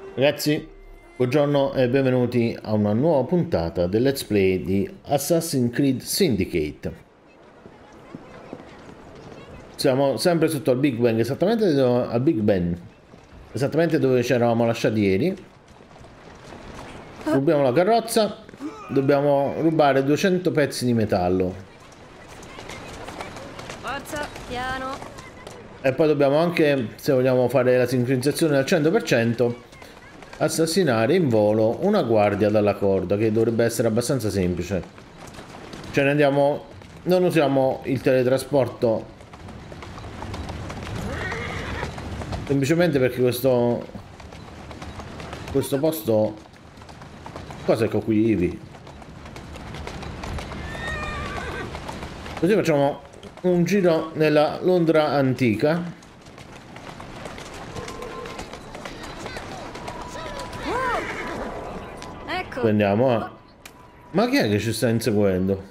Ragazzi, buongiorno e benvenuti a una nuova puntata del Let's Play di Assassin's Creed Syndicate. Siamo sempre sotto al Big Bang, esattamente dove ci eravamo lasciati ieri. Rubiamo la carrozza, dobbiamo rubare 200 pezzi di metallo. Forza, piano. E poi dobbiamo anche, se vogliamo fare la sincronizzazione al 100%, assassinare in volo una guardia dalla corda, che dovrebbe essere abbastanza semplice. Cioè ne andiamo, non usiamo il teletrasporto semplicemente perché questo posto, cos'è che ho qui, Ivi? Così facciamo un giro nella Londra antica. Ecco. Andiamo a... Ma chi è che ci sta inseguendo?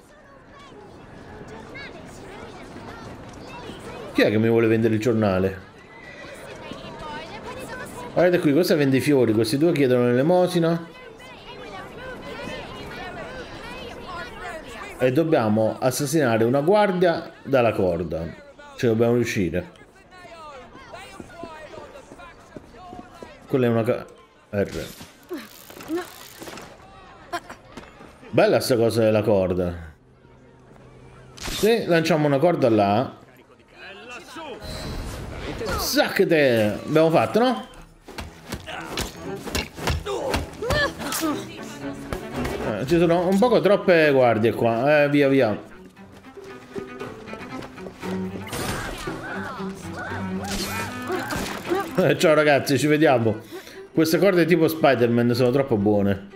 Chi è che mi vuole vendere il giornale? Guardate qui, questa vende i fiori, questi due chiedono l'elemosina. E dobbiamo assassinare una guardia dalla corda. Ci dobbiamo riuscire. Quella è una... R. Bella sta cosa della corda. Se lanciamo una corda là. Saccate! Abbiamo fatto, no? Ci sono un poco troppe guardie qua. Via via. Ciao ragazzi, ci vediamo. Queste corde tipo Spider-Man sono troppo buone.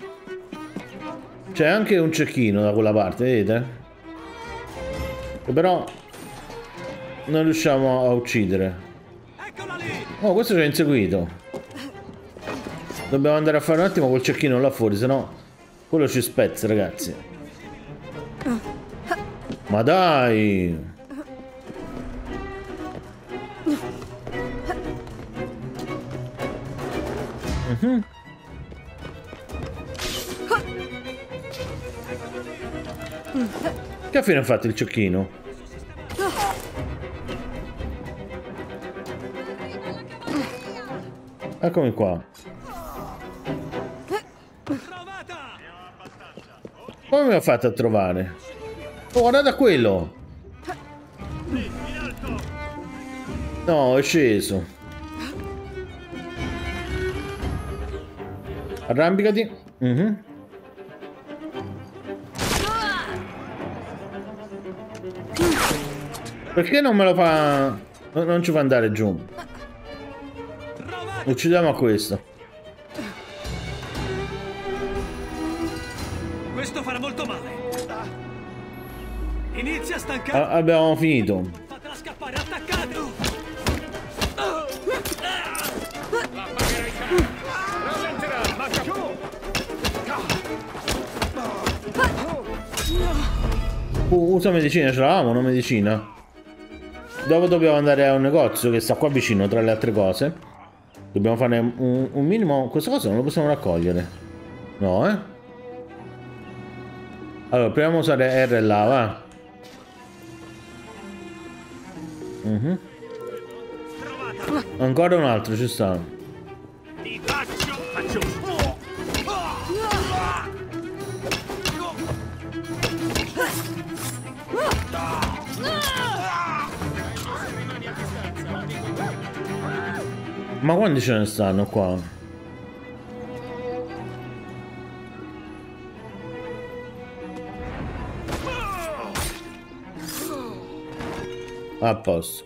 C'è anche un cecchino da quella parte, vedete? Che però non riusciamo a uccidere. Oh, questo ci ha inseguito. Dobbiamo andare a fare un attimo col cecchino là fuori, sennò quello ci spezza, ragazzi. Ma dai! Che fine ha fatto il cecchino? Eccomi qua. Come mi ha fatto a trovare? Oh, guardate quello! No, è sceso. Arrampicati. Perché non me lo fa... Non ci fa andare giù. Uccidiamo a questo. Questo farà molto male. Inizia a stancare. Abbiamo finito. Fatela scappare, attaccate. Usa medicina, ce l'avevamo una medicina. Dopo dobbiamo andare a un negozio che sta qua vicino, tra le altre cose. Dobbiamo fare un minimo... Questa cosa non lo possiamo raccogliere. No, eh? Allora, proviamo a usare R là, va. Ancora un altro, ci sta. Ti faccio. Ma quanti ce ne stanno qua? A posto.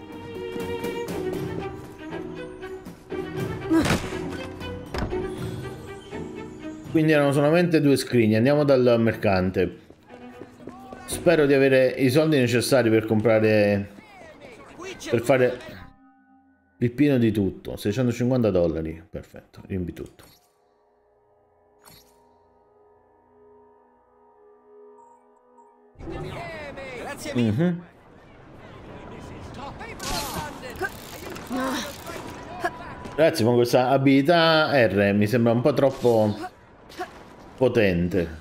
Quindi erano solamente due scrigni. Andiamo dal mercante. Spero di avere i soldi necessari per comprare... Per fare il pieno di tutto. $650. Perfetto, riempi tutto. Grazie mille. Ragazzi, con questa abilità R mi sembra un po' troppo potente.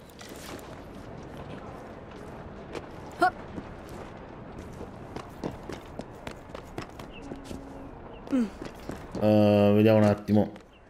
Vediamo un attimo.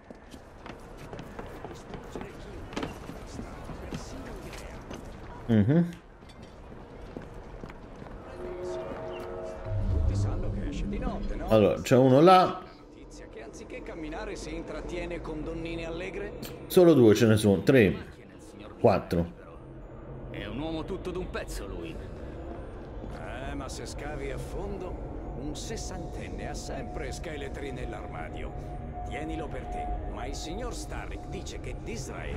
Allora, c'è uno là. Che anziché camminare si intrattiene con donnine allegre? Solo due ce ne sono. 3, 4. È un uomo tutto d'un pezzo lui. Ma se scavi a fondo, un sessantenne ha sempre scheletri nell'armadio. Tienilo per te, ma il signor Starrick dice che Disraeli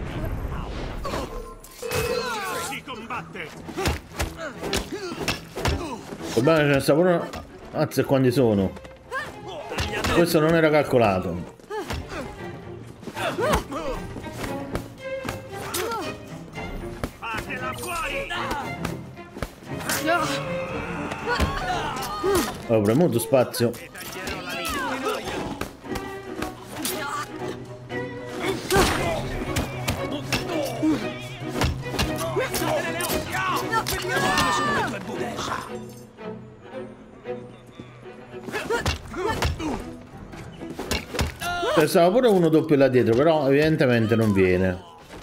Si combatte! Va bene, ce ne sta pure. Anzi, quanti sono? Questo non era calcolato. Fatela fuori! Ho premuto spazio. Taglierò la linea! Pensavo pure uno doppio là dietro, però evidentemente non viene.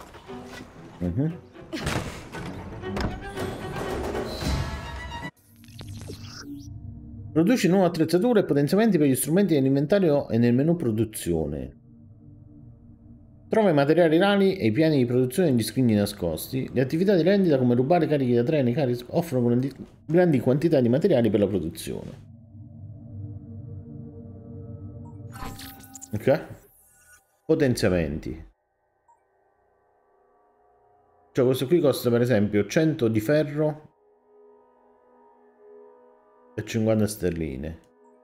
Produci nuove attrezzature e potenziamenti per gli strumenti nell'inventario e nel menu produzione. Trova i materiali rari e i piani di produzione negli scrigni nascosti. Le attività di rendita come rubare carichi da treni offrono grandi quantità di materiali per la produzione. Ok. Potenziamenti. Cioè questo qui costa per esempio 100 di ferro e 50 sterline.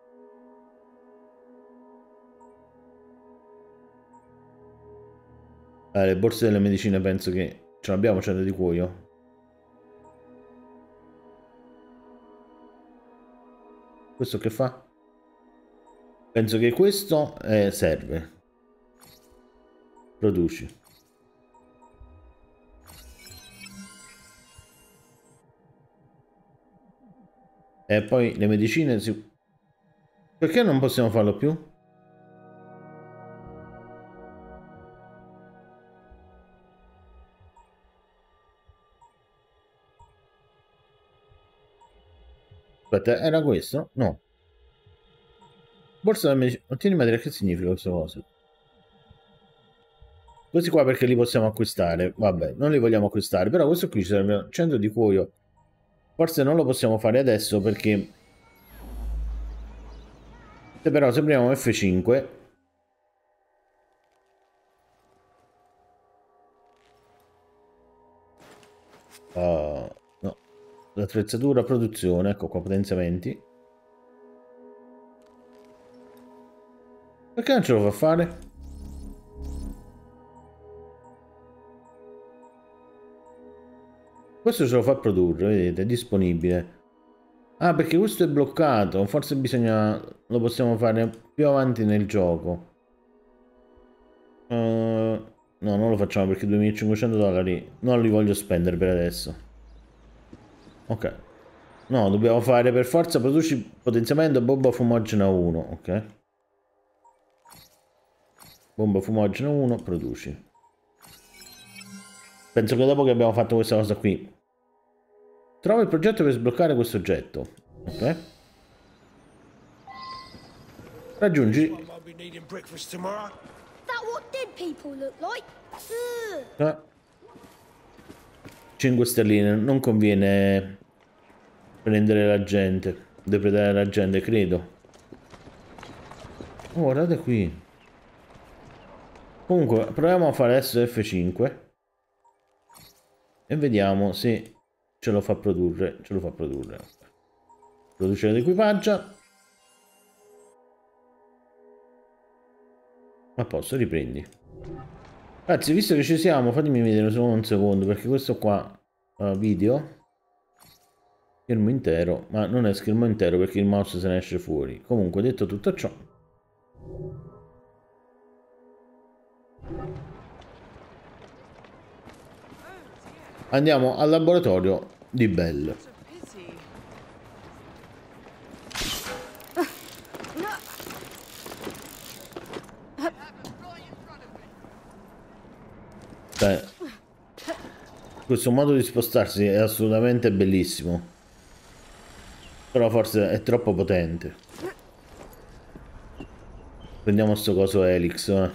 Le borse delle medicine penso che ce l'abbiamo, 100 di cuoio. Questo che fa? Penso che questo serve. Produci. E poi le medicine si... Perché non possiamo farlo più? Aspetta, era questo? No. Borsa della medicina. Ottieni materiale, che significa questa cosa? Questi qua perché li possiamo acquistare. Vabbè, non li vogliamo acquistare. Però questo qui ci serve 100 di cuoio. Forse non lo possiamo fare adesso perché... Se però se apriamo F5... no. L'attrezzatura, produzione. Ecco qua, potenziamenti. Perché non ce lo fa fare? Questo ce lo fa produrre, vedete, è disponibile. Ah, perché questo è bloccato. Forse bisogna... Lo possiamo fare più avanti nel gioco. No, non lo facciamo perché 2500 dollari non li voglio spendere per adesso. Ok. No, dobbiamo fare per forza produci potenziamento bomba fumogena 1. Ok. Bomba fumogena 1, produci. Penso che dopo che abbiamo fatto questa cosa qui. Trova il progetto per sbloccare questo oggetto. Ok. Raggiungi. That what dead people look like? Ugh. 5 sterline. Non conviene prendere la gente. Depredare la gente, credo. Oh, guardate qui. Comunque, proviamo a fare adesso F5. E vediamo se ce lo fa produrre. Ce lo fa produrre. Produce l'equipaggio. A posto, riprendi. Ragazzi, visto che ci siamo, fatemi vedere solo un secondo, perché questo qua video schermo intero, ma non è schermo intero perché il mouse se ne esce fuori. Comunque, detto tutto ciò, Andiamo al laboratorio di Bell. Questo modo di spostarsi è assolutamente bellissimo, però forse è troppo potente. Prendiamo sto coso Helix,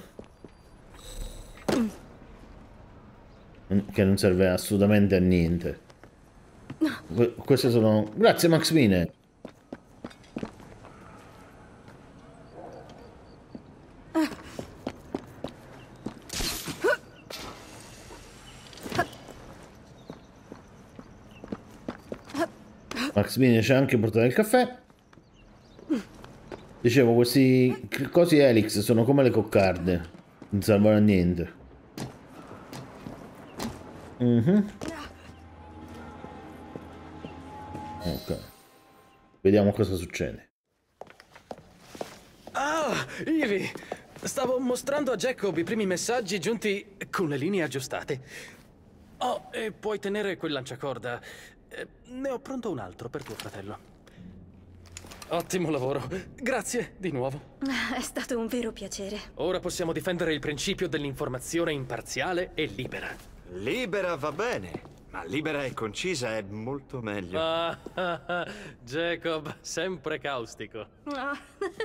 che non serve assolutamente a niente. Queste sono... Grazie Max Mine. Max Mine ci ha anche portato il caffè. Dicevo, questi cosi Helix sono come le coccarde, non servono a niente. Ok, vediamo cosa succede. Ah, Ivy! Stavo mostrando a Jacob i primi messaggi giunti con le linee aggiustate. Oh, e puoi tenere quel lanciacorda. Ne ho pronto un altro per tuo fratello. Ottimo lavoro. Grazie di nuovo. È stato un vero piacere. Ora possiamo difendere il principio dell'informazione imparziale e libera. Libera va bene, ma libera e concisa è molto meglio. Jacob, sempre caustico. Ah.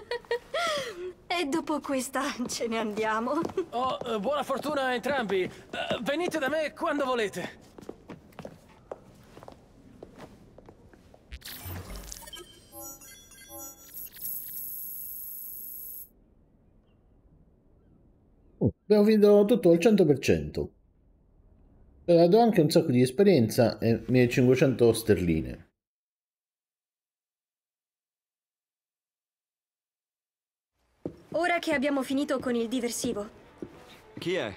E dopo questa ce ne andiamo. Oh, buona fortuna a entrambi. Venite da me quando volete. Abbiamo finito tutto al 100%. Ho dato anche un sacco di esperienza e 1500 sterline. Ora che abbiamo finito con il diversivo. Chi è?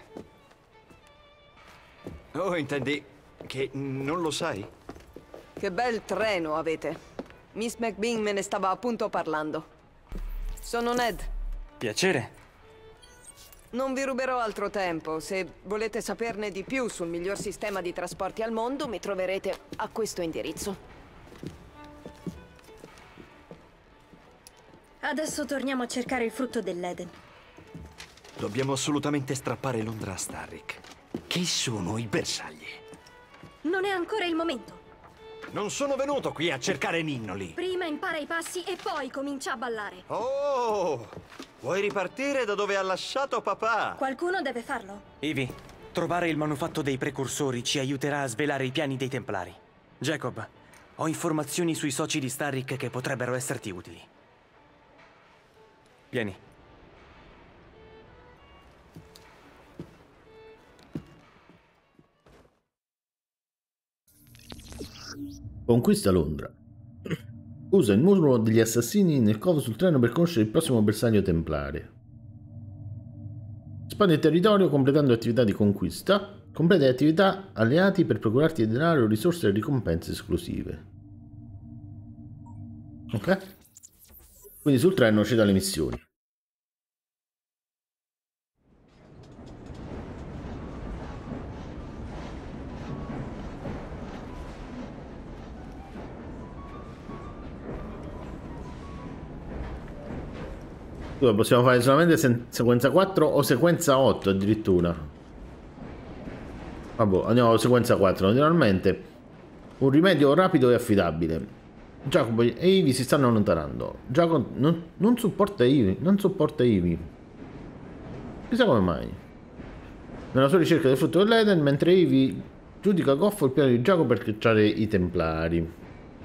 Oh, intendi che non lo sai? Che bel treno avete. Miss McBean me ne stava appunto parlando. Sono Ned. Piacere. Non vi ruberò altro tempo. Se volete saperne di più sul miglior sistema di trasporti al mondo, mi troverete a questo indirizzo. Adesso torniamo a cercare il frutto dell'Eden. Dobbiamo assolutamente strappare Londra a Starrick. Chi sono i bersagli? Non è ancora il momento. Non sono venuto qui a cercare ninnoli. Prima impara i passi e poi comincia a ballare. Oh! Vuoi ripartire da dove ha lasciato papà? Qualcuno deve farlo. Ivy, trovare il manufatto dei precursori ci aiuterà a svelare i piani dei Templari. Jacob, ho informazioni sui soci di Starrick che potrebbero esserti utili. Vieni. Conquista Londra. Usa il muro degli assassini nel covo sul treno per conoscere il prossimo bersaglio templare. Spandi il territorio completando attività di conquista. Completa le attività alleati per procurarti denaro, risorse e ricompense esclusive. Ok? Quindi sul treno ci dà le missioni. Possiamo fare solamente sequenza 4 o sequenza 8 addirittura. Vabbè, andiamo alla sequenza 4. Naturalmente un rimedio rapido e affidabile. Jacob e Ivy si stanno allontanando. Jacob non supporta Ivy. Non sopporta Ivy. Chissà come mai. Nella sua ricerca del frutto dell'Eden, mentre Ivy giudica goffo il piano di Jacob per cacciare i Templari.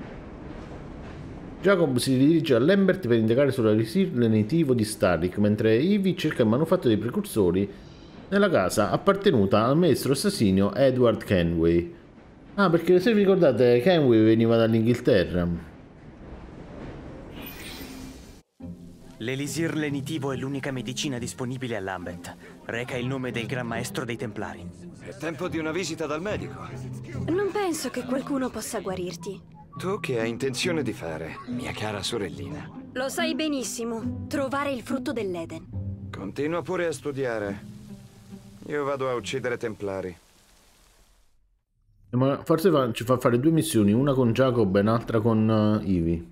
Jacob si dirige a Lambert per indagare sull'elisir lenitivo di Starrick, mentre Ivy cerca il manufatto dei precursori nella casa appartenuta al maestro assassino Edward Kenway. Ah, perché se vi ricordate Kenway veniva dall'Inghilterra. L'elisir lenitivo è l'unica medicina disponibile a Lambeth. Reca il nome del Gran Maestro dei Templari. È tempo di una visita dal medico. Non penso che qualcuno possa guarirti. Tu che hai intenzione di fare, mia cara sorellina? Lo sai benissimo. Trovare il frutto dell'Eden. Continua pure a studiare. Io vado a uccidere Templari. Ma forse ci fa fare due missioni, una con Jacob e un'altra con Ivy.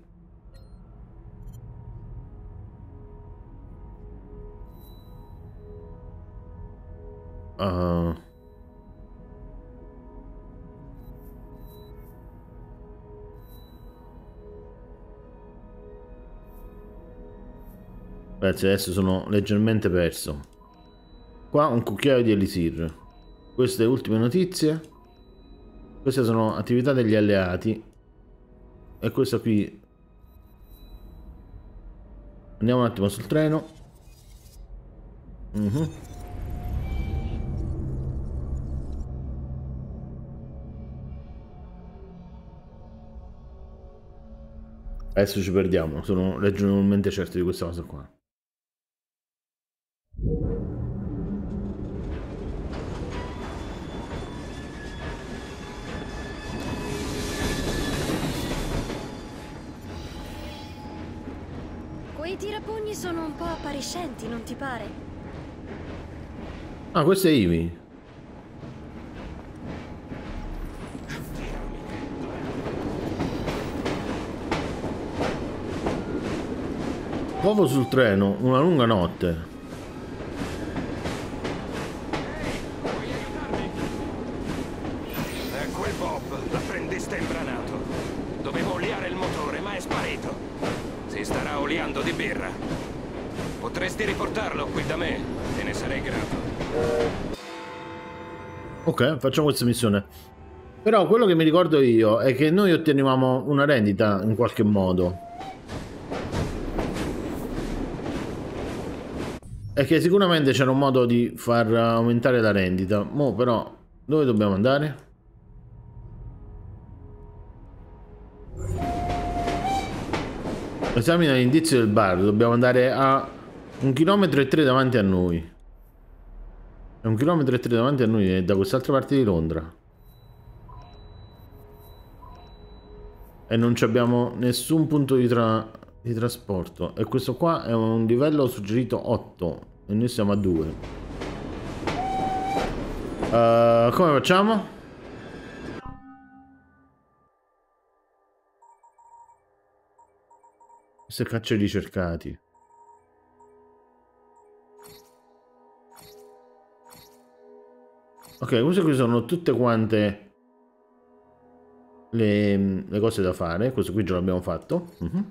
Ragazzi, adesso sono leggermente perso. Qua un cucchiaio di elisir. Queste ultime notizie. Queste sono attività degli alleati. E questa qui. Andiamo un attimo sul treno. Adesso ci perdiamo. Sono leggermente certo di questa cosa qua. Quei tirapugni sono un po' appariscenti, non ti pare? Ah, questo è Ivy. Uovo sul treno, una lunga notte. È quel Bob, l'apprendista imbranato. Dovevo oliare il motore, ma è sparito. Si starà oliando di birra. Potresti riportarlo qui da me, te ne sarei grato. Ok, facciamo questa missione. Però quello che mi ricordo io è che noi ottenevamo una rendita in qualche modo. E che sicuramente c'era un modo di far aumentare la rendita. Mo però, dove dobbiamo andare? Esamina l'indizio del bar. Dobbiamo andare a 1,3 km davanti a noi. È 1,3 km davanti a noi, è da quest'altra parte di Londra. E non abbiamo nessun punto di trasporto. E questo qua è un livello suggerito 8. E noi siamo a 2. Come facciamo? Queste cacce ricercati. Ok, queste qui sono tutte quante le cose da fare. Questo qui già l'abbiamo fatto.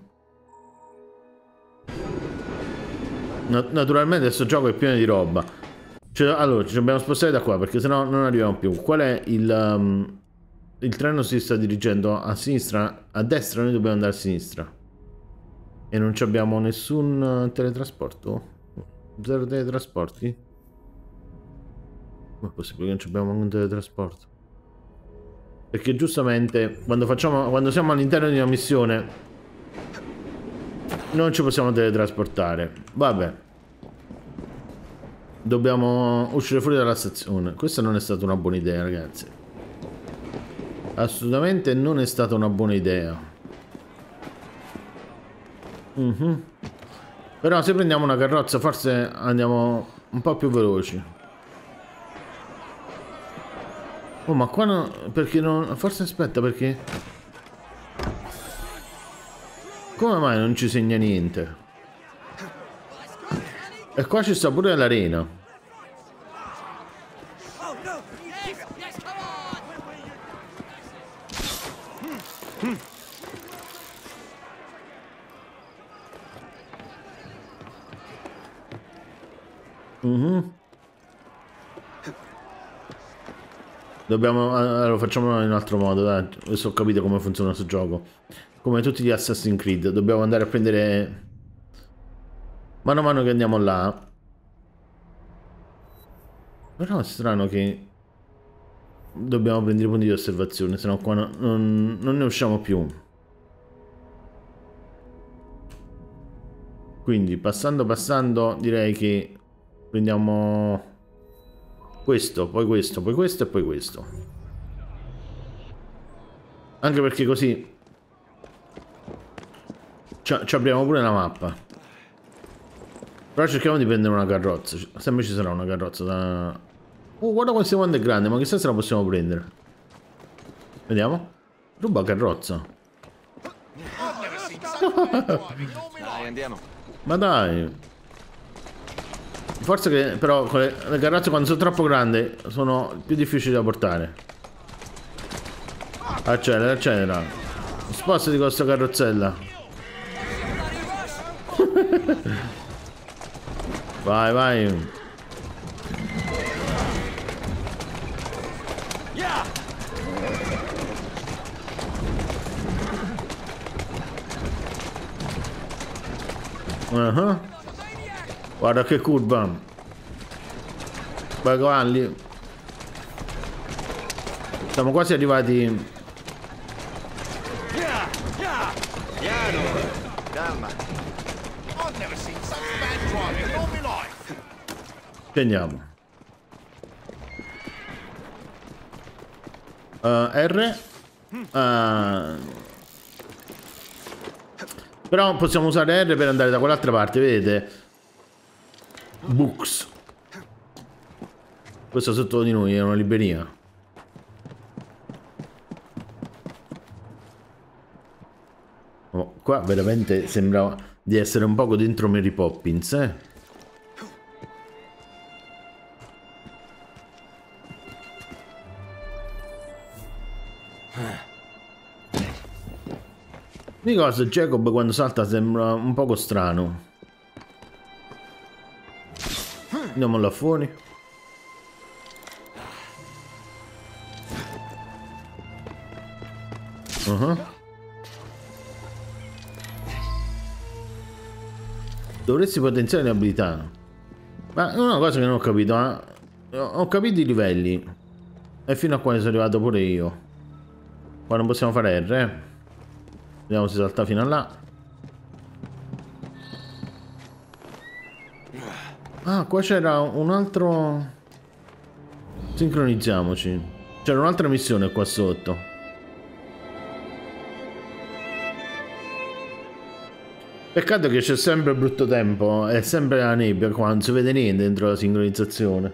Naturalmente questo gioco è pieno di roba. Allora, ci dobbiamo spostare da qua perché sennò non arriviamo più. Qual è il treno si sta dirigendo a sinistra, a destra noi dobbiamo andare a sinistra. E non abbiamo nessun teletrasporto? Zero teletrasporti? Come è possibile che non abbiamo un teletrasporto? Perché giustamente quando siamo all'interno di una missione non ci possiamo teletrasportare. Vabbè. Dobbiamo uscire fuori dalla stazione. Questa non è stata una buona idea, ragazzi. Assolutamente non è stata una buona idea. Però se prendiamo una carrozza forse andiamo un po' più veloci. Oh, ma qua no, perché non... Forse aspetta, perché... Come mai non ci segna niente? E qua ci sta pure l'arena. Lo facciamo in un altro modo, dai. Adesso ho capito come funziona questo gioco. Come tutti gli Assassin's Creed, dobbiamo andare a prendere... Mano a mano che andiamo là. Però è strano che... Dobbiamo prendere i punti di osservazione, sennò qua non ne usciamo più. Quindi, passando, direi che... Prendiamo... Questo, poi questo, poi questo e poi questo. Anche perché così... Ci apriamo pure la mappa. Però cerchiamo di prendere una carrozza. Sempre ci sarà una carrozza Guarda quanto è grande, ma chissà se la possiamo prendere. Vediamo. Ruba carrozza. Dai, andiamo. Ma dai. Forse che però con le carrozze quando sono troppo grandi sono più difficili da portare. Accelera, accelera. Spostati con questa carrozzella. Vai, vai. Guarda che curva. Vai cavalli. Siamo quasi arrivati. Piano. Calma. Scendiamo. R. Però possiamo usare R per andare da quell'altra parte, vedete? Books. Questo sotto di noi è una libreria. Oh, qua veramente sembra di essere un poco dentro Mary Poppins, eh? Di cosa Jacob quando salta sembra un poco strano. Andiamo là fuori. Dovresti potenziare le abilità. Ma è una cosa che non ho capito, ho capito i livelli. E fino a qua ne sono arrivato pure io. Qua non possiamo fare R, eh. Vediamo se salta fino a là. Ah, qua c'era un altro... Sincronizziamoci. C'era un'altra missione qua sotto. Peccato che c'è sempre brutto tempo. È sempre la nebbia qua, non si vede niente dentro la sincronizzazione.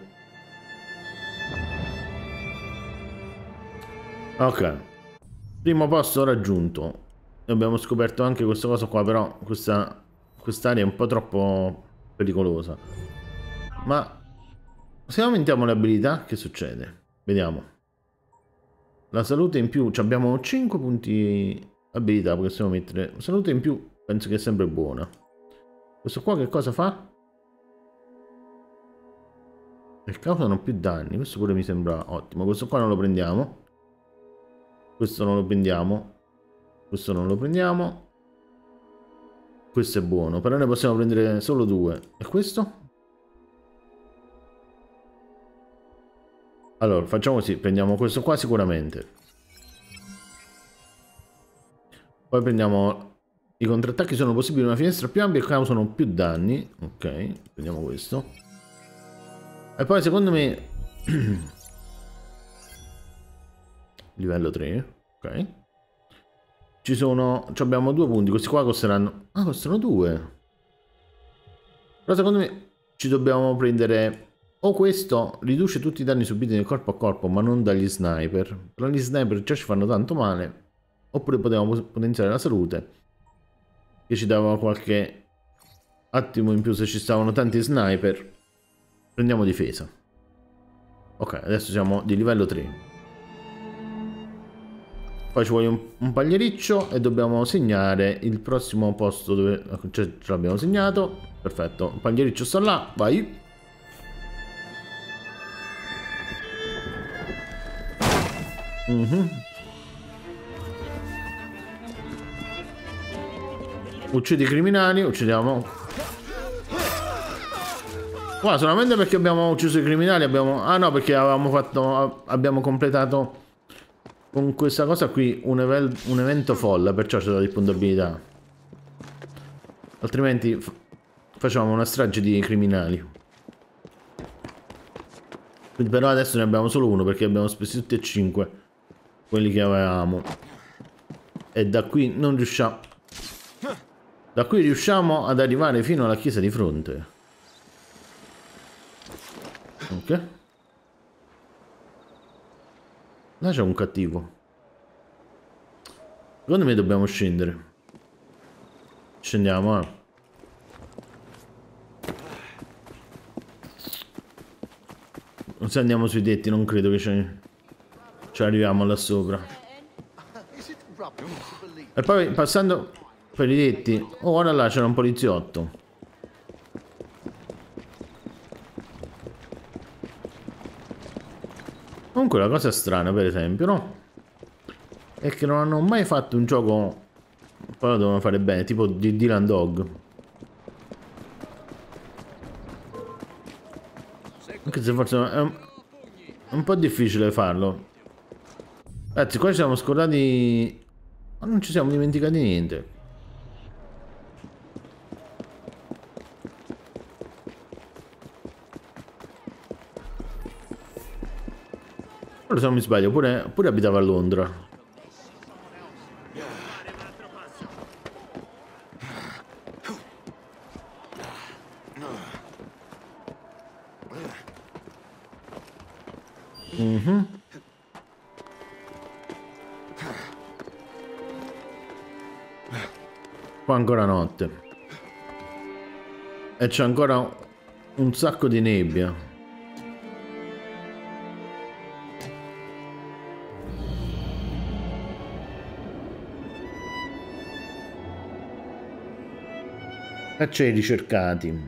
Ok. Primo posto raggiunto. Abbiamo scoperto anche questa cosa qua, però quest'area è un po' troppo pericolosa. Ma se aumentiamo le abilità, che succede? Vediamo. La salute in più, abbiamo 5 punti abilità, possiamo mettere. La salute in più penso che è sempre buona. Questo qua che cosa fa? E causano più danni, questo pure mi sembra ottimo. Questo qua non lo prendiamo. Questo non lo prendiamo. Questo non lo prendiamo. Questo è buono, però ne possiamo prendere solo 2. E questo? Allora, facciamo così, prendiamo questo qua sicuramente. Poi prendiamo i contrattacchi, sono possibili in una finestra più ampia e causano più danni. Ok, prendiamo questo. E poi secondo me... livello 3, ok. Ci sono... abbiamo 2 punti, questi qua costeranno... Ah, costano 2. Però secondo me ci dobbiamo prendere... O questo riduce tutti i danni subiti nel corpo a corpo, ma non dagli sniper. Però gli sniper già ci fanno tanto male. Oppure potevamo potenziare la salute, che ci dava qualche attimo in più se ci stavano tanti sniper. Prendiamo difesa. Ok, adesso siamo di livello 3. Poi ci vuole un pagliericcio e dobbiamo segnare il prossimo posto dove... ce l'abbiamo segnato. Perfetto, il pagliericcio sta là, vai. Uccidi i criminali, uccidiamo. Qua solamente perché abbiamo ucciso i criminali abbiamo... Ah no, perché avevamo fatto... abbiamo completato con questa cosa qui un evento folle, perciò c'è la disponibilità. Altrimenti facciamo una strage di criminali. Quindi però adesso ne abbiamo solo uno perché abbiamo speso tutti e 5 quelli che avevamo. E da qui non riusciamo... Da qui riusciamo ad arrivare fino alla chiesa di fronte. Ok. Là c'è un cattivo. Secondo me dobbiamo scendere. Scendiamo, Se andiamo sui tetti non credo che ci arriviamo là sopra. E poi passando per i tetti... Oh, guarda là, c'era un poliziotto. Comunque la cosa strana, per esempio, no? È che non hanno mai fatto un gioco... Poi lo devono fare bene, tipo di Dylan Dog. Anche se forse è un po' difficile farlo. Ragazzi, qua ci siamo scordati... Ma non ci siamo dimenticati niente. Però se non mi sbaglio, pure abitava a Londra. Qua ancora notte. E c'è ancora un sacco di nebbia. E c'è i ricercati.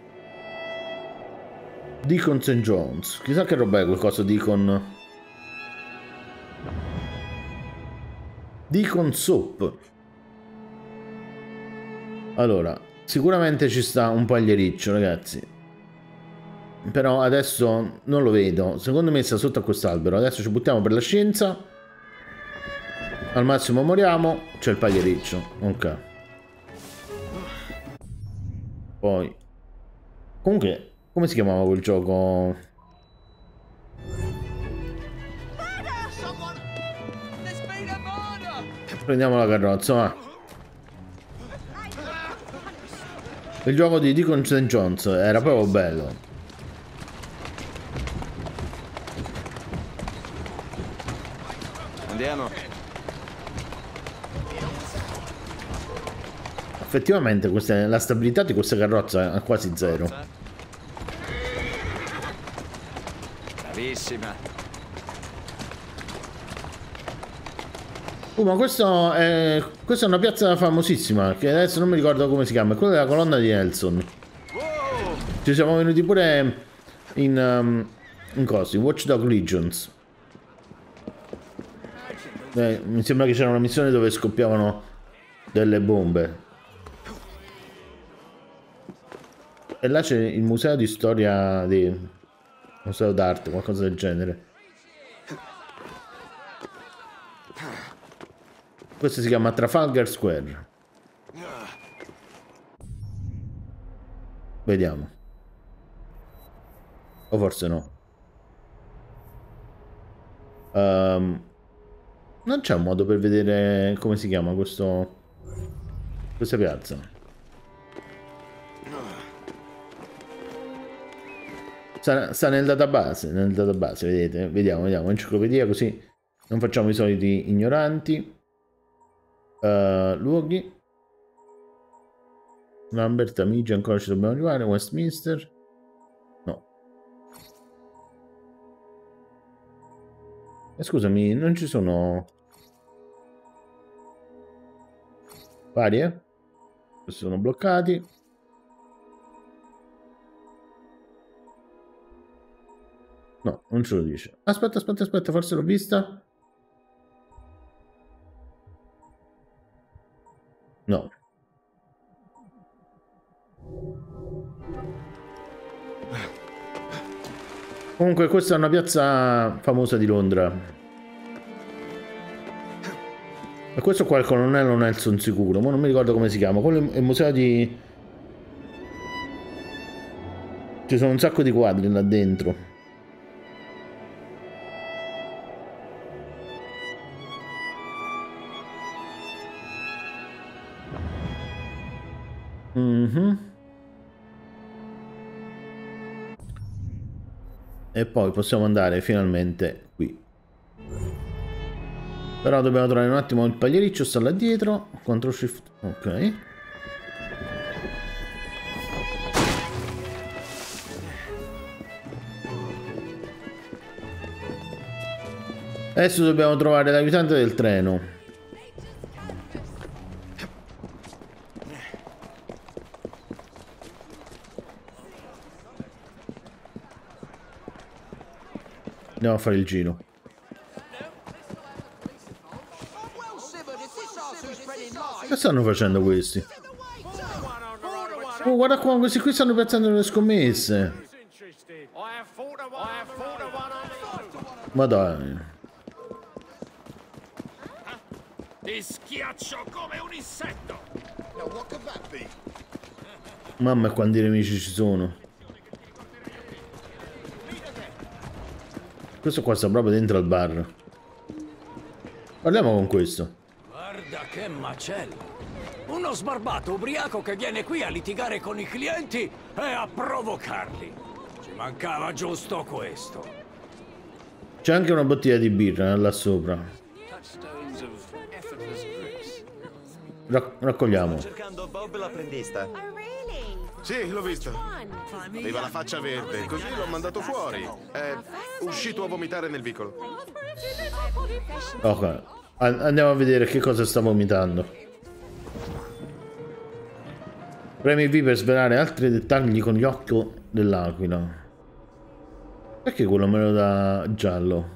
Deacon St. John's. Chissà che roba è quel coso Deacon. Deacon Soap. Allora, sicuramente ci sta un pagliericcio, ragazzi. Però adesso non lo vedo. Secondo me sta sotto a quest'albero. Adesso ci buttiamo per la scienza. Al massimo moriamo. C'è il pagliericcio. Ok. Poi comunque, come si chiamava quel gioco? Prendiamo la carrozza, va. Il gioco di Deacon St. John's era proprio bello. Andiamo. Effettivamente la stabilità di questa carrozza è quasi zero. Bravissima. Ma questa è una piazza famosissima, che adesso non mi ricordo come si chiama, è quella della colonna di Nelson. Ci siamo venuti pure in cosa? In Watch Dog Legions. Mi sembra che c'era una missione dove scoppiavano delle bombe. E là c'è il museo di storia museo d'arte, qualcosa del genere. Questo si chiama Trafalgar Square. Vediamo. O forse no. Non c'è un modo per vedere come si chiama questa piazza. Sta nel database, vedete? Vediamo, enciclopedia, così non facciamo i soliti ignoranti. Luoghi. Lambert, Amici, ancora ci dobbiamo arrivare. Westminster. No. Scusami, non ci sono varie? Questi sono bloccati. No, non ce lo dice. Aspetta, forse l'ho vista. No. Comunque questa è una piazza famosa di Londra. E questo qua è il colonnello Nelson sicuro, ma non mi ricordo come si chiama. Quello è il museo di... Ci sono un sacco di quadri là dentro. E poi possiamo andare finalmente qui. Però dobbiamo trovare un attimo il pagliericcio, sta là dietro. Ctrl Shift. Ok. Adesso dobbiamo trovare l'aiutante del treno. Andiamo a fare il giro. Che stanno facendo questi? Oh, guarda qua, questi qui stanno piazzando le scommesse. Ma dai. Ti schiaccio come un insetto. Mamma, quanti nemici ci sono. Questo qua sta proprio dentro al bar. Parliamo con questo. Guarda che macello. Uno sbarbato ubriaco che viene qui a litigare con i clienti e a provocarli. Ci mancava giusto questo. C'è anche una bottiglia di birra là sopra. Raccogliamo. Sto cercando Bob l'apprendista. Sì, l'ho visto. Aveva la faccia verde, così l'ho mandato fuori. È uscito a vomitare nel vicolo. Ok, andiamo a vedere che cosa sta vomitando. Premi V per svelare altri dettagli con gli occhi dell'aquila. Perché quello me lo dà giallo?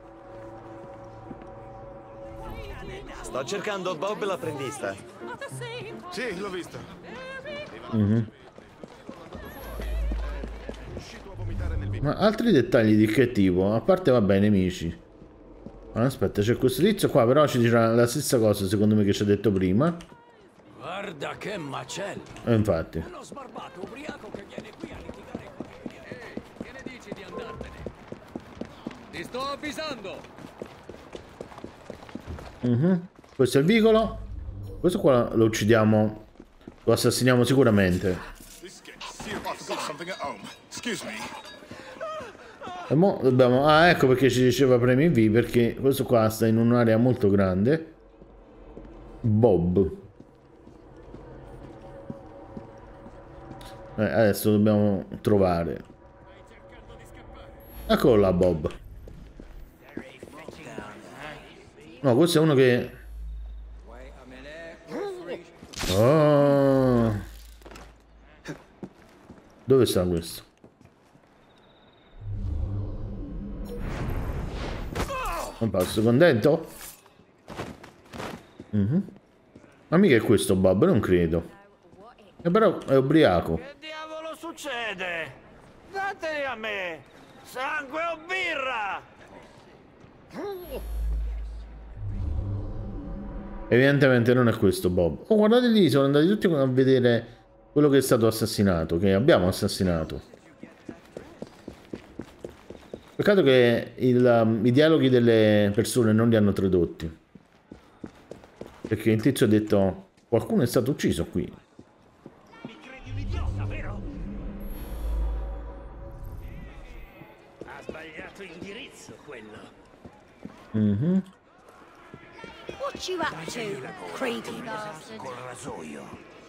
Sto cercando Bob l'apprendista. Sì, l'ho visto. Ma altri dettagli di che tipo? A parte, vabbè, i nemici. Aspetta, c'è questo tizio qua, però ci dirà la stessa cosa, secondo me, che ci ha detto prima. Guarda che macello. Infatti. Uno sbarbato ubriaco che viene qui a litigare con i clienti. Che ne dici di andartene? Ti sto avvisando. Questo è il vicolo. Questo qua lo uccidiamo. Lo assassiniamo sicuramente. E mo dobbiamo... Ah, ecco perché ci diceva premi V, perché questo qua sta in un'area molto grande. Bob. Adesso dobbiamo trovare. Eccolo là, Bob. No, questo è uno che... Oh. Dove sta questo? Non passo contento? Ma mica è questo Bob, non credo. Però è ubriaco. Che diavolo succede? Dateli a me! Sangue o birra! Evidentemente non è questo Bob. Oh, guardate lì, sono andati tutti a vedere quello che è stato assassinato, che abbiamo assassinato. Peccato che i dialoghi delle persone non li hanno tradotti. Perché il tizio ha detto: qualcuno è stato ucciso qui. Mi credi un idiota, vero? Ha sbagliato indirizzo quello. What you up to, creepy bastard? Col rasoio.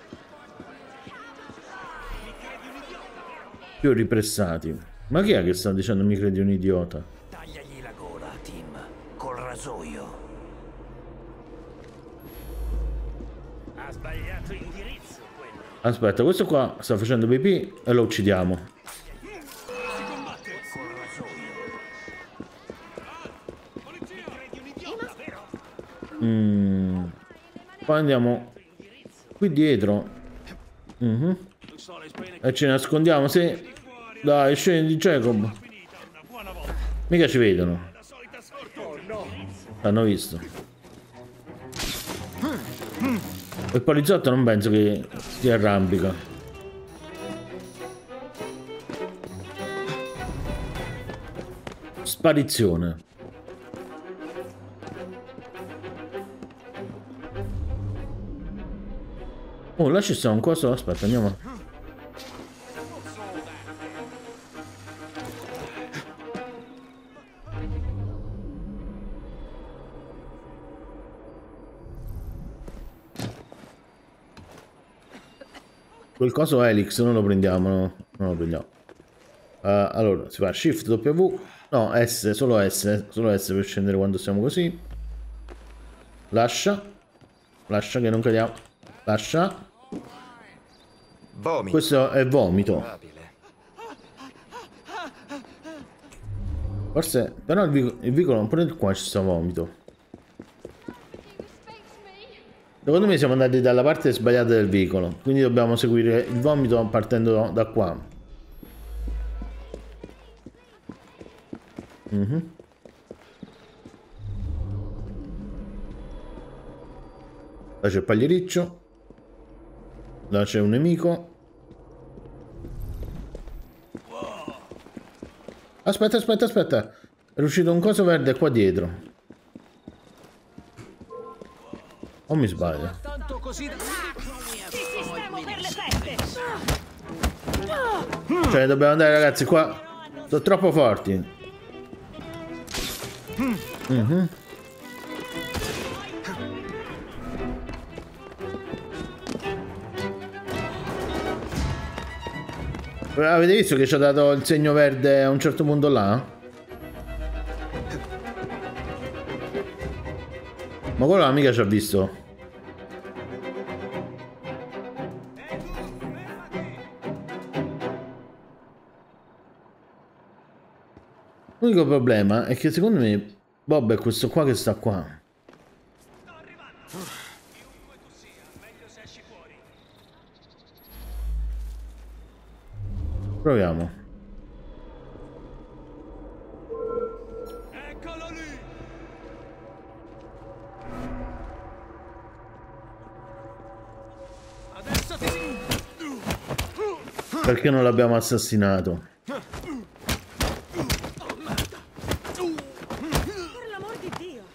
Più ripressati. Ma chi è che sta dicendo mi credi un idiota? Tagliagli la gola, Tim, col rasoio. Ha sbagliato indirizzo quello. Aspetta, questo qua sta facendo pipì e lo uccidiamo. Si combatte col rasoio. Polizia! Mi credi un idiota, vero? Poi andiamo qui dietro. E ci nascondiamo. Sì. Dai, scendi di Jacob. Mica ci vedono. L'hanno visto. Il poliziotto non penso che si arrampica. Sparizione. Oh, là ci sta un coso. Aspetta, andiamo. quel coso Helix non lo prendiamo, no? Non lo prendiamo. Allora, si fa Shift W. No, S, solo S per scendere quando siamo così. Lascia che non cadiamo. Lascia. Vomito. Questo è vomito. Forse, però il vicolo pure qua ci sta vomito. Secondo me siamo andati dalla parte sbagliata del vicolo, quindi dobbiamo seguire il vomito partendo da qua. Là c'è il pagliericcio. Là c'è un nemico. Aspetta. È uscito un coso verde qua dietro. O mi sbaglio? Cioè dobbiamo andare, ragazzi, qua. Sono troppo forti. Avete visto che ci ha dato il segno verde a un certo punto là? Ma quello mica ci ha visto. L'unico problema è che secondo me Bob è questo qua che sta qua. Proviamo. Eccolo lì! Adesso ti... Perché non l'abbiamo assassinato? Per l'amor di Dio!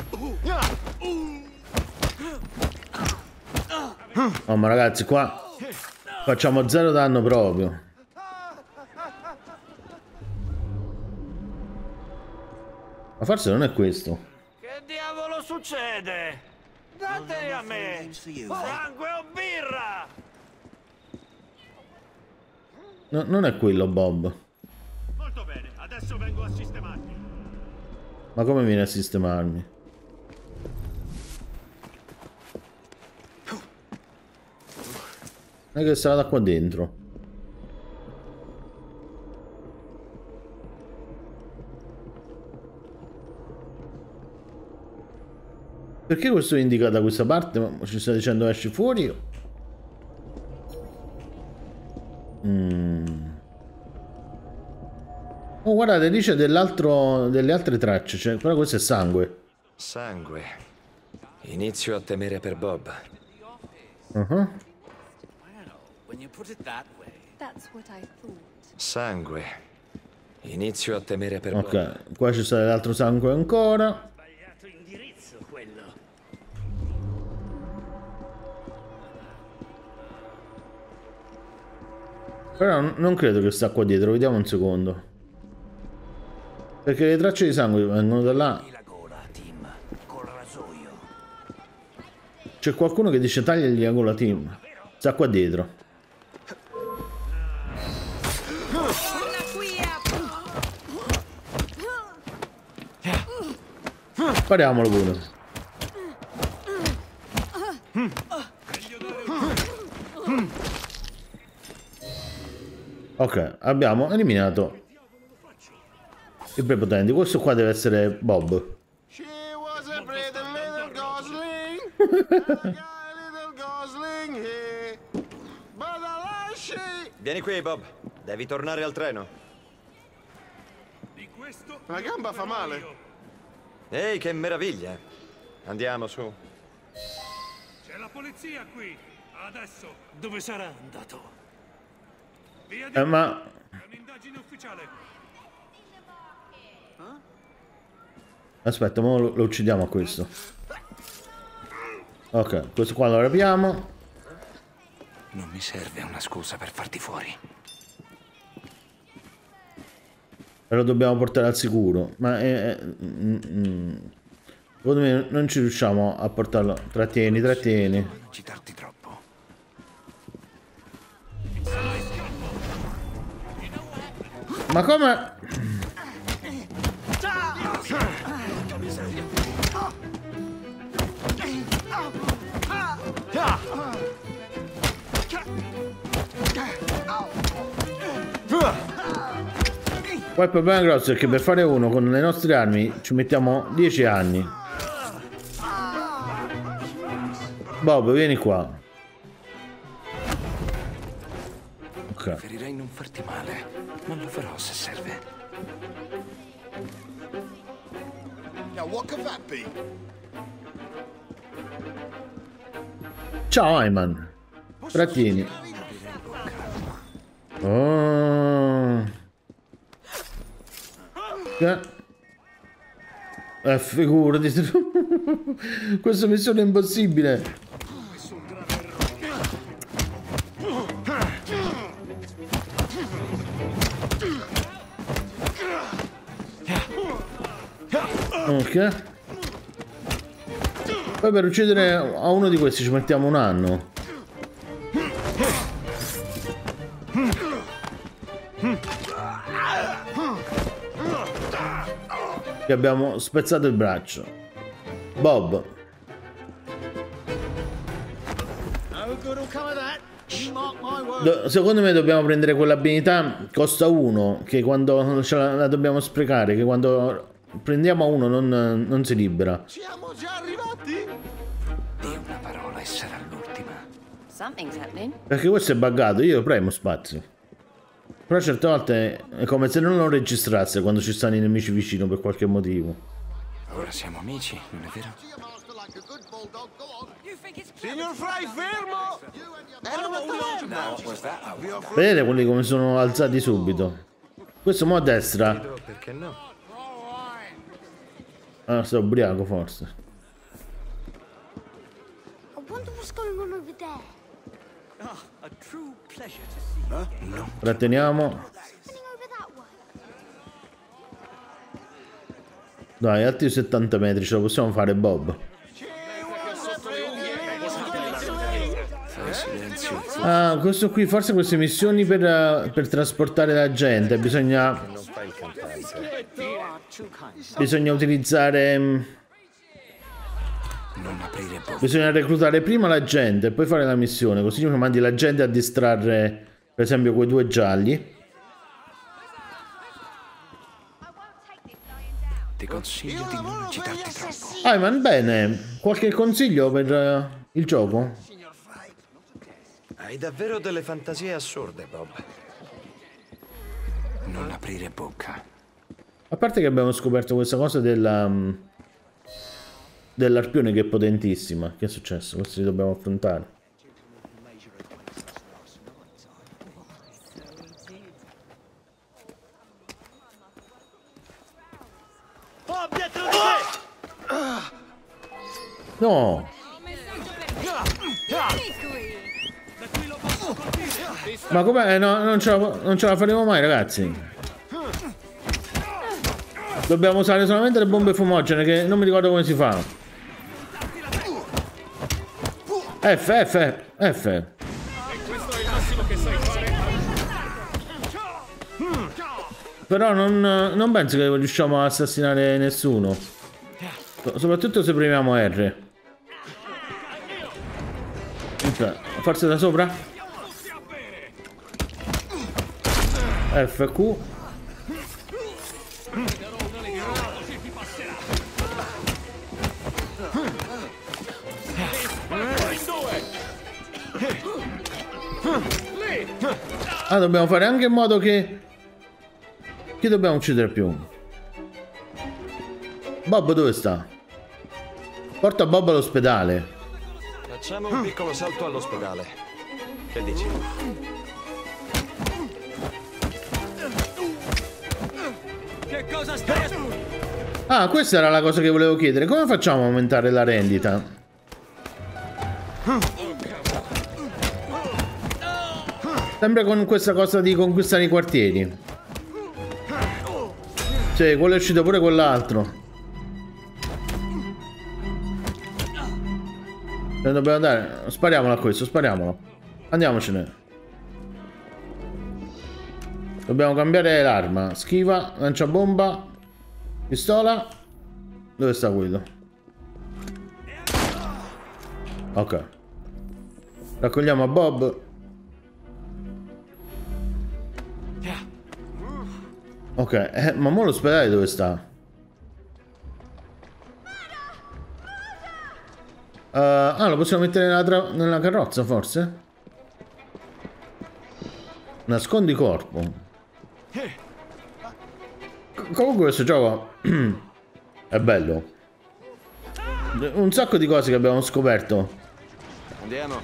Oh, ma ragazzi, qua facciamo zero danno proprio. Ma forse non è questo. Che diavolo succede? Dateli a me! Sangue o birra! No, non è quello, Bob. Molto bene, adesso vengo a sistemarti. Ma come viene a sistemarmi? Non è che stava da qua dentro. Perché questo indica da questa parte? Ma ci sta dicendo esci fuori? Oh, guardate, dice delle altre tracce, cioè, però questo è sangue. Sangue. Inizio a temere per Bob. Sangue. Inizio a temere per Bob. Ok, qua ci sta dell'altro sangue ancora. Sbagliato indirizzo quello. Però non credo che sta qua dietro, vediamo un secondo. Perché le tracce di sangue vengono da là. C'è qualcuno che dice tagliagli la gola, Tim. Sta qua dietro. Spariamolo pure. Ok, abbiamo eliminato i prepotenti. Questo qua deve essere Bob. Vieni qui, Bob. Devi tornare al treno. La gamba fa male. Ehi, che meraviglia. Andiamo su. C'è la polizia qui. Adesso dove sarà andato? Via di Ma è un'indagine ufficiale. aspetta, mo lo uccidiamo a questo. Ok, questo qua lo rapiamo. Non mi serve una scusa per farti fuori. E lo dobbiamo portare al sicuro. Ma secondo me non ci riusciamo a portarlo. Trattieni. Non citarti troppo. Ma come? Poi il problema grosso è che per fare uno con le nostre armi ci mettiamo 10 anni. Bob, vieni qua. Ok. Preferirei non farti male, ma lo farò se serve. Ciao Ayman. Trattieni. Oh. Figurati. Questa missione è impossibile. Ok. Poi per uccidere a uno di questi ci mettiamo un anno. Che abbiamo spezzato il braccio. Bob. Secondo me dobbiamo prendere quell'abilità, costa 1, che quando la dobbiamo sprecare, che quando prendiamo uno non si libera. Siamo già arrivati? Di una parola e sarà l'ultima. Perché questo è buggato, io premo spazio. Però certe volte è come se non lo registrasse quando ci stanno i nemici vicino per qualche motivo. Ora siamo amici, non è vero? Signor Fry, fermo! Era una taverna! Vedete quelli come sono alzati subito. Questo mo a destra. Perché no? Ah, sto ubriaco forse. Tratteniamo. Dai, altri 70 metri ce la possiamo fare, Bob. Ah, questo qui, forse queste missioni per trasportare la gente bisogna utilizzare. Bisogna reclutare prima la gente e poi fare la missione, così non mandi la gente a distrarre, per esempio, quei due gialli. Ti consiglio di non agitarti troppo. Ayman, bene. Qualche consiglio per il gioco? Hai davvero delle fantasie assurde, Bob. Non aprire bocca. A parte che abbiamo scoperto questa cosa dell'arpione che è potentissima. Che è successo? Questo li dobbiamo affrontare. No! Ma com'è? No, non ce la faremo mai, ragazzi. Dobbiamo usare solamente le bombe fumogene, che non mi ricordo come si fa. F. Però non penso che riusciamo a assassinare nessuno. Soprattutto se premiamo R. Forse da sopra? FQ. Ah, dobbiamo fare anche in modo che... Chi dobbiamo uccidere più? Bob dove sta? Porta Bob all'ospedale. Facciamo un piccolo salto all'ospedale. Che dici? Che cosa stai aspettando? Ah, questa era la cosa che volevo chiedere. Come facciamo a aumentare la rendita? Sempre con questa cosa di conquistare i quartieri. Sì, quello è uscito pure quell'altro. Dobbiamo andare. Spariamolo a questo, spariamolo. Andiamocene. Dobbiamo cambiare l'arma. Schiva, lanciabomba, pistola. Dove sta quello? Ok. Raccogliamo a Bob. Ok, ma mo l'ospedale dove sta? Lo possiamo mettere nella carrozza forse? Nascondi corpo. Comunque questo gioco è bello. Un sacco di cose che abbiamo scoperto. Andiamo.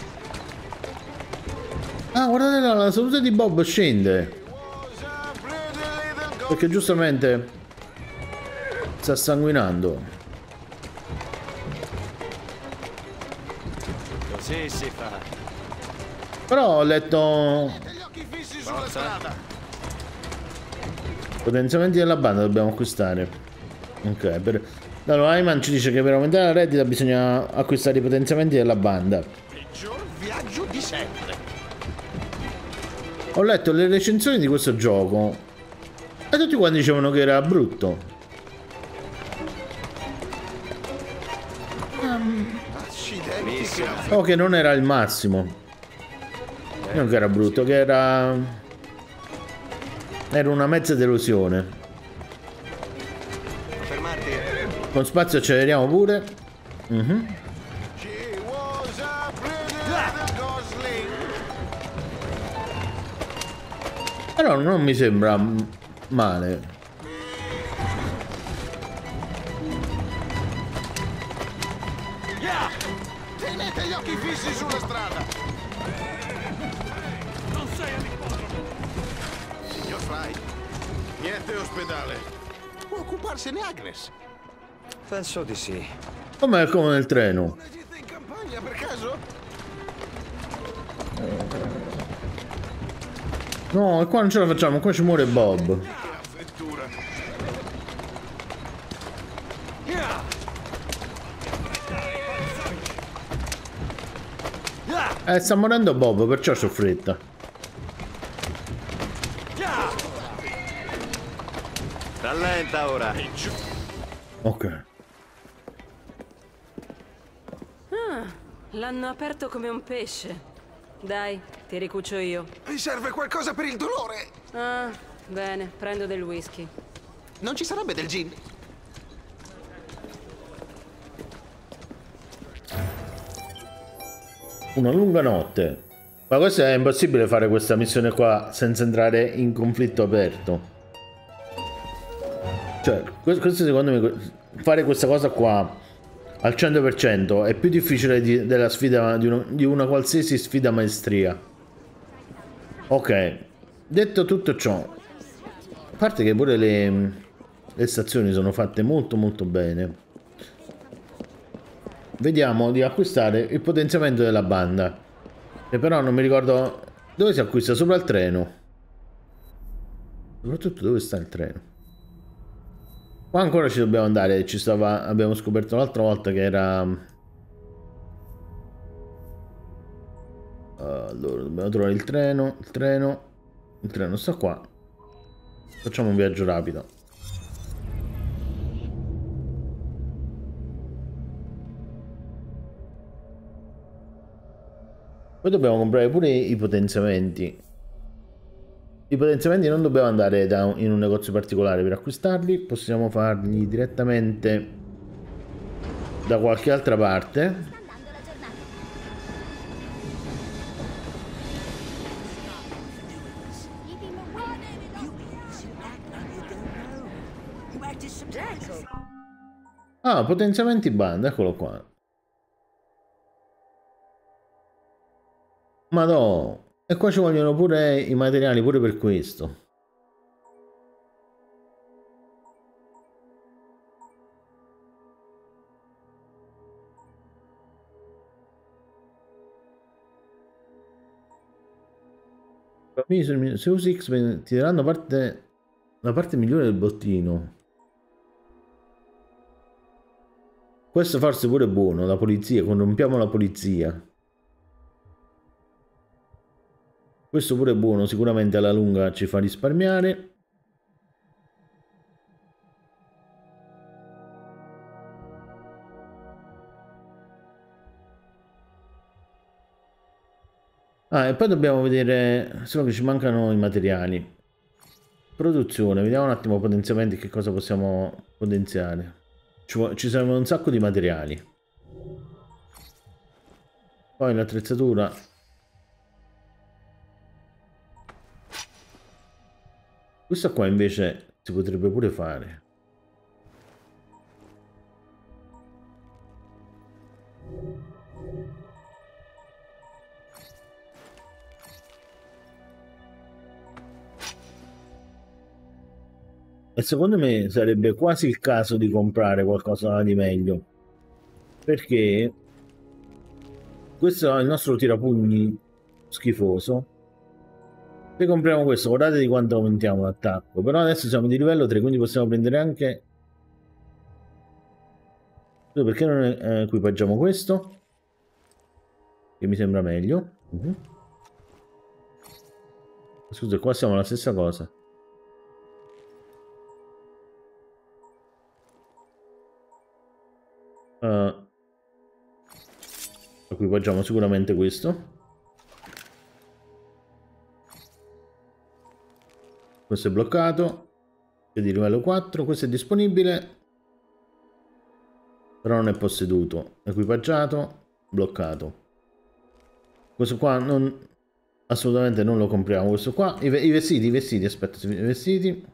Ah, guardate là, la salute di Bob scende. Perché giustamente sta sanguinando. Così si fa. Però ho letto potenziamenti della banda dobbiamo acquistare. Ok, allora Ayman ci dice che per aumentare la reddita bisogna acquistare i potenziamenti della banda. Peggior viaggio di sempre. Ho letto le recensioni di questo gioco e tutti quanti dicevano che era brutto. O che non era il massimo. Non che era brutto, che era una mezza delusione. Fermarti. Con spazio acceleriamo pure. Però non mi sembra male. Tenete gli occhi fissi sulla strada. Non sei all'ipodromo. Signor Fry, niente ospedale. Può occuparsene Agnes. Penso di sì. Com'è come nel treno? Una gita in campagna per caso? No, e qua non ce la facciamo, qua ci muore Bob. Sta morendo Bob, perciò c'ho fretta. Rallenta ora. Ok. L'hanno aperto come un pesce. Dai, ti ricucio io. Mi serve qualcosa per il dolore. Ah, bene, prendo del whisky. Non ci sarebbe del gin? Una lunga notte. Ma questo è impossibile fare questa missione qua senza entrare in conflitto aperto. Cioè, questo secondo me, fare questa cosa qua al 100% è più difficile della sfida di una qualsiasi sfida maestria. Ok, detto tutto ciò, a parte che pure le stazioni sono fatte molto molto bene, vediamo di acquistare il potenziamento della banda, che però non mi ricordo dove si acquista. Sopra il treno, soprattutto dove sta il treno. Qua ancora ci dobbiamo andare, abbiamo scoperto l'altra volta che era... Allora, dobbiamo trovare il treno, il treno sta qua. Facciamo un viaggio rapido. Poi dobbiamo comprare pure i potenziamenti. I potenziamenti non dobbiamo andare in un negozio particolare per acquistarli, possiamo farli direttamente da qualche altra parte. Ah, potenziamenti banda, eccolo qua. Madò. E qua ci vogliono pure i materiali, pure per questo. Se usi X ti daranno la parte migliore del bottino. Questo forse pure è buono, la polizia, corrompiamo la polizia. Questo pure è buono, sicuramente alla lunga ci fa risparmiare. Ah, e poi dobbiamo vedere, se no che ci mancano i materiali. Produzione, vediamo un attimo potenziamenti, che cosa possiamo potenziare. Ci servono un sacco di materiali. Poi l'attrezzatura. Questo qua invece si potrebbe pure fare. E secondo me sarebbe quasi il caso di comprare qualcosa di meglio. Perché questo è il nostro tirapugni schifoso. Se compriamo questo, guardate di quanto aumentiamo l'attacco. Però adesso siamo di livello 3, quindi possiamo prendere anche... Perché non equipaggiamo questo? Che mi sembra meglio. Scusa, qua siamo alla stessa cosa. Equipaggiamo sicuramente questo. Questo è bloccato, è di livello 4, questo è disponibile, però non è posseduto, equipaggiato, bloccato. Questo qua non, assolutamente non lo compriamo, questo qua, i vestiti, aspetta, i vestiti.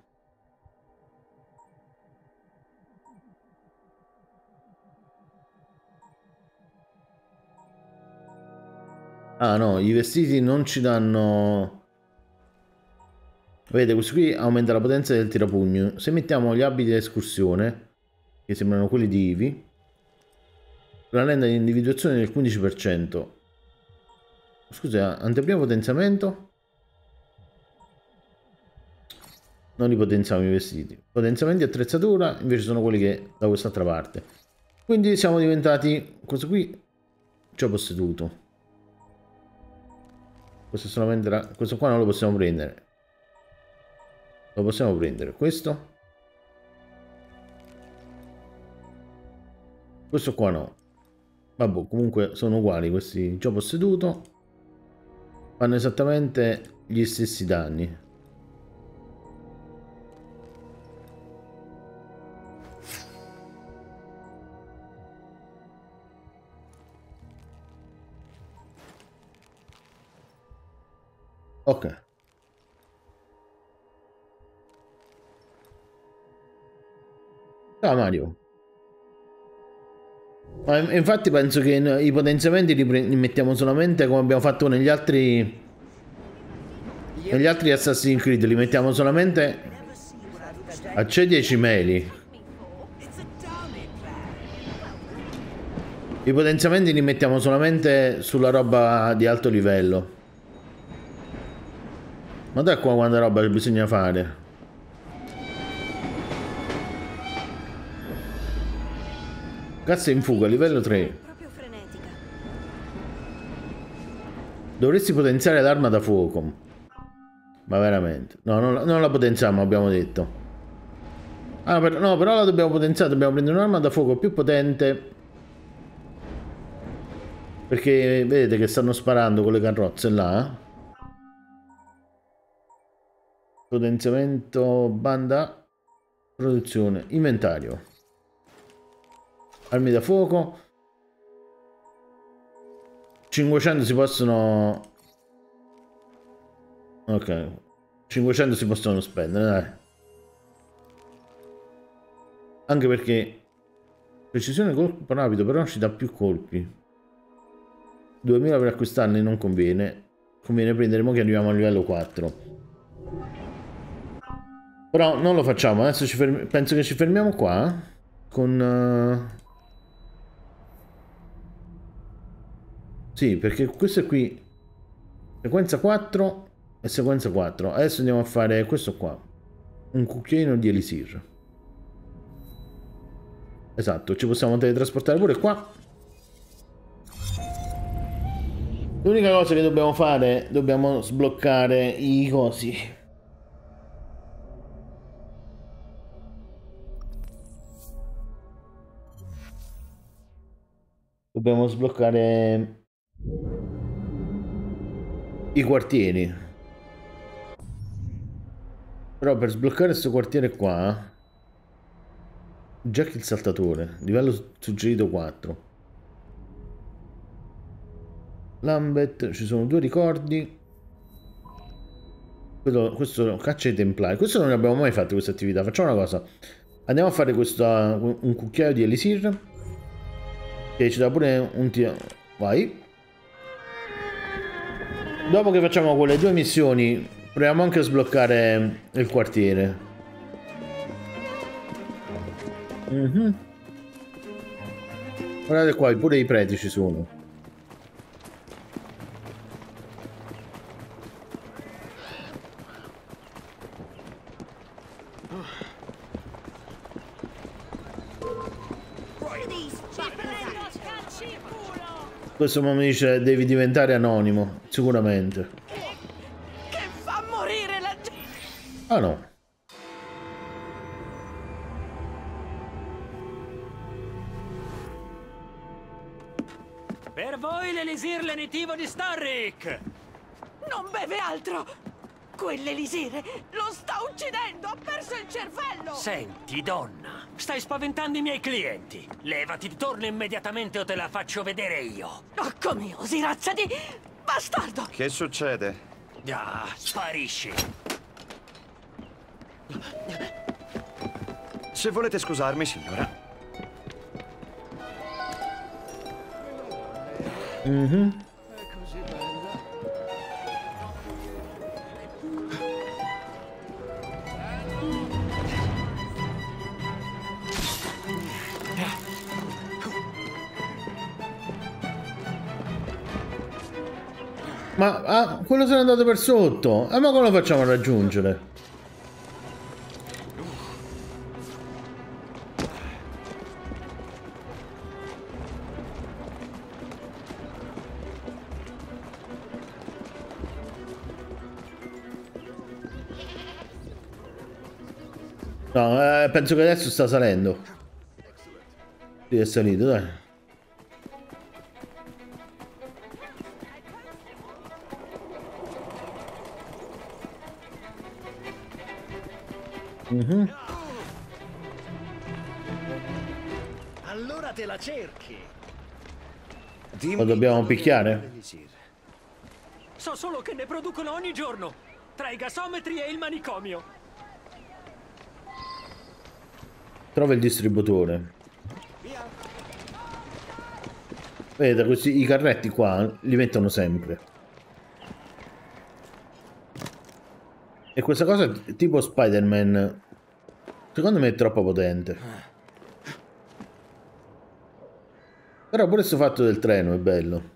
Ah no, i vestiti non ci danno... Vedete, questo qui aumenta la potenza del tirapugno. Se mettiamo gli abiti da escursione, che sembrano quelli di Ivi, la rende di individuazione del 15%. Scusa, anteprimo potenziamento? Non li potenziamo i vestiti. Potenziamenti e attrezzatura invece sono quelli che da quest'altra parte. Quindi siamo diventati... Questo qui ci ho posseduto. Questo è solamente questo qua non lo possiamo prendere. Lo possiamo prendere. Questo? Questo qua no. Vabbè, comunque sono uguali questi. Già posseduto. Fanno esattamente gli stessi danni. Ok. Ciao Mario. Ma infatti penso che i potenziamenti li mettiamo solamente come abbiamo fatto negli altri Assassin's Creed, li mettiamo solamente accedi ai cimeli. I potenziamenti li mettiamo solamente sulla roba di alto livello. Ma da qua quanta roba bisogna fare. Cazzo in fuga, livello 3. Dovresti potenziare l'arma da fuoco. Ma veramente. No, non la potenziamo, abbiamo detto. Ah, no, però la dobbiamo potenziare. Dobbiamo prendere un'arma da fuoco più potente. Perché vedete che stanno sparando con le carrozze là. Potenziamento, banda, produzione, inventario. Armi da fuoco. 500 si possono... Ok. 500 si possono spendere, dai. Anche perché... Precisione colpo rapido, però ci dà più colpi. 2000 per acquistarne non conviene. Conviene prendere mo che arriviamo al livello 4. Però non lo facciamo. Adesso penso che ci fermiamo qua. Con... Sì, perché questo è qui. Sequenza 4 e sequenza 4. Adesso andiamo a fare questo qua. Un cucchiaino di elisir. Esatto, ci possiamo teletrasportare pure qua. L'unica cosa che dobbiamo fare, dobbiamo sbloccare i cosi. Dobbiamo sbloccare i quartieri. Però per sbloccare questo quartiere qua, Jack il saltatore, livello suggerito 4. Lambeth, ci sono 2 ricordi. Questo caccia ai templari. Questo non ne abbiamo mai fatto questa attività. Facciamo una cosa. Andiamo a fare un cucchiaio di elisir. Che ci dà pure un tiro. Vai. Dopo che facciamo quelle 2 missioni, proviamo anche a sbloccare il quartiere. Guardate qua, pure i preti ci sono. Questo mi dice devi diventare anonimo, sicuramente. Che fa morire la gente! Ah no. Per voi l'elisir lenitivo di Starrick! Non beve altro! Quell'elisire lo sta uccidendo! Ha perso il cervello! Senti, donna, stai spaventando i miei clienti. Levati, torna immediatamente o te la faccio vedere io. Oh, come osi, razza di bastardo! Che succede? Ah, sparisci. Se volete scusarmi, signora. Ma quello se n'è andato per sotto. Ma come lo facciamo a raggiungere? No, penso che adesso sta salendo. Sì, è salito, dai. Allora te la cerchi. Lo dobbiamo picchiare? So solo che ne producono ogni giorno, tra i gasometri e il manicomio. Trova il distributore. Vedete, questi i carretti qua li mettono sempre. E questa cosa è tipo Spider-Man. Secondo me è troppo potente. Però pure questo fatto del treno è bello.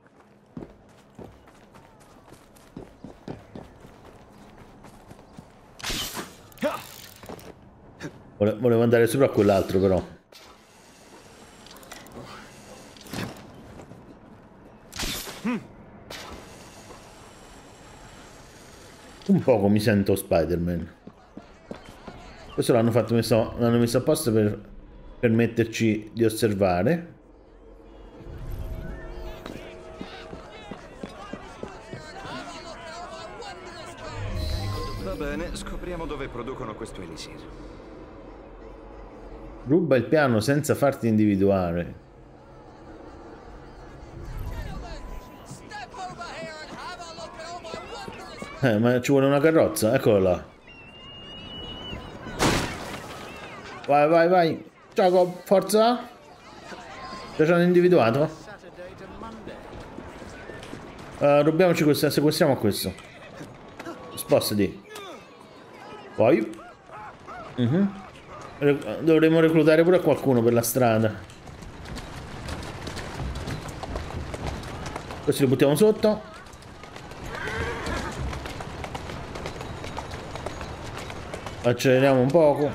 Volevo andare sopra a quell'altro però. Un poco mi sento Spider-Man. Questo l'hanno fatto l'hanno messo apposta per permetterci di osservare. Va bene, scopriamo dove producono questo elisir. Ruba il piano senza farti individuare. Ma ci vuole una carrozza? Eccola là. Vai, vai, vai. Ciao, forza. Già ci hanno individuato. Rubiamoci questo, sequestriamo questo. Spostati. Poi. Dovremmo reclutare pure qualcuno per la strada. Questi li buttiamo sotto. Acceleriamo un poco.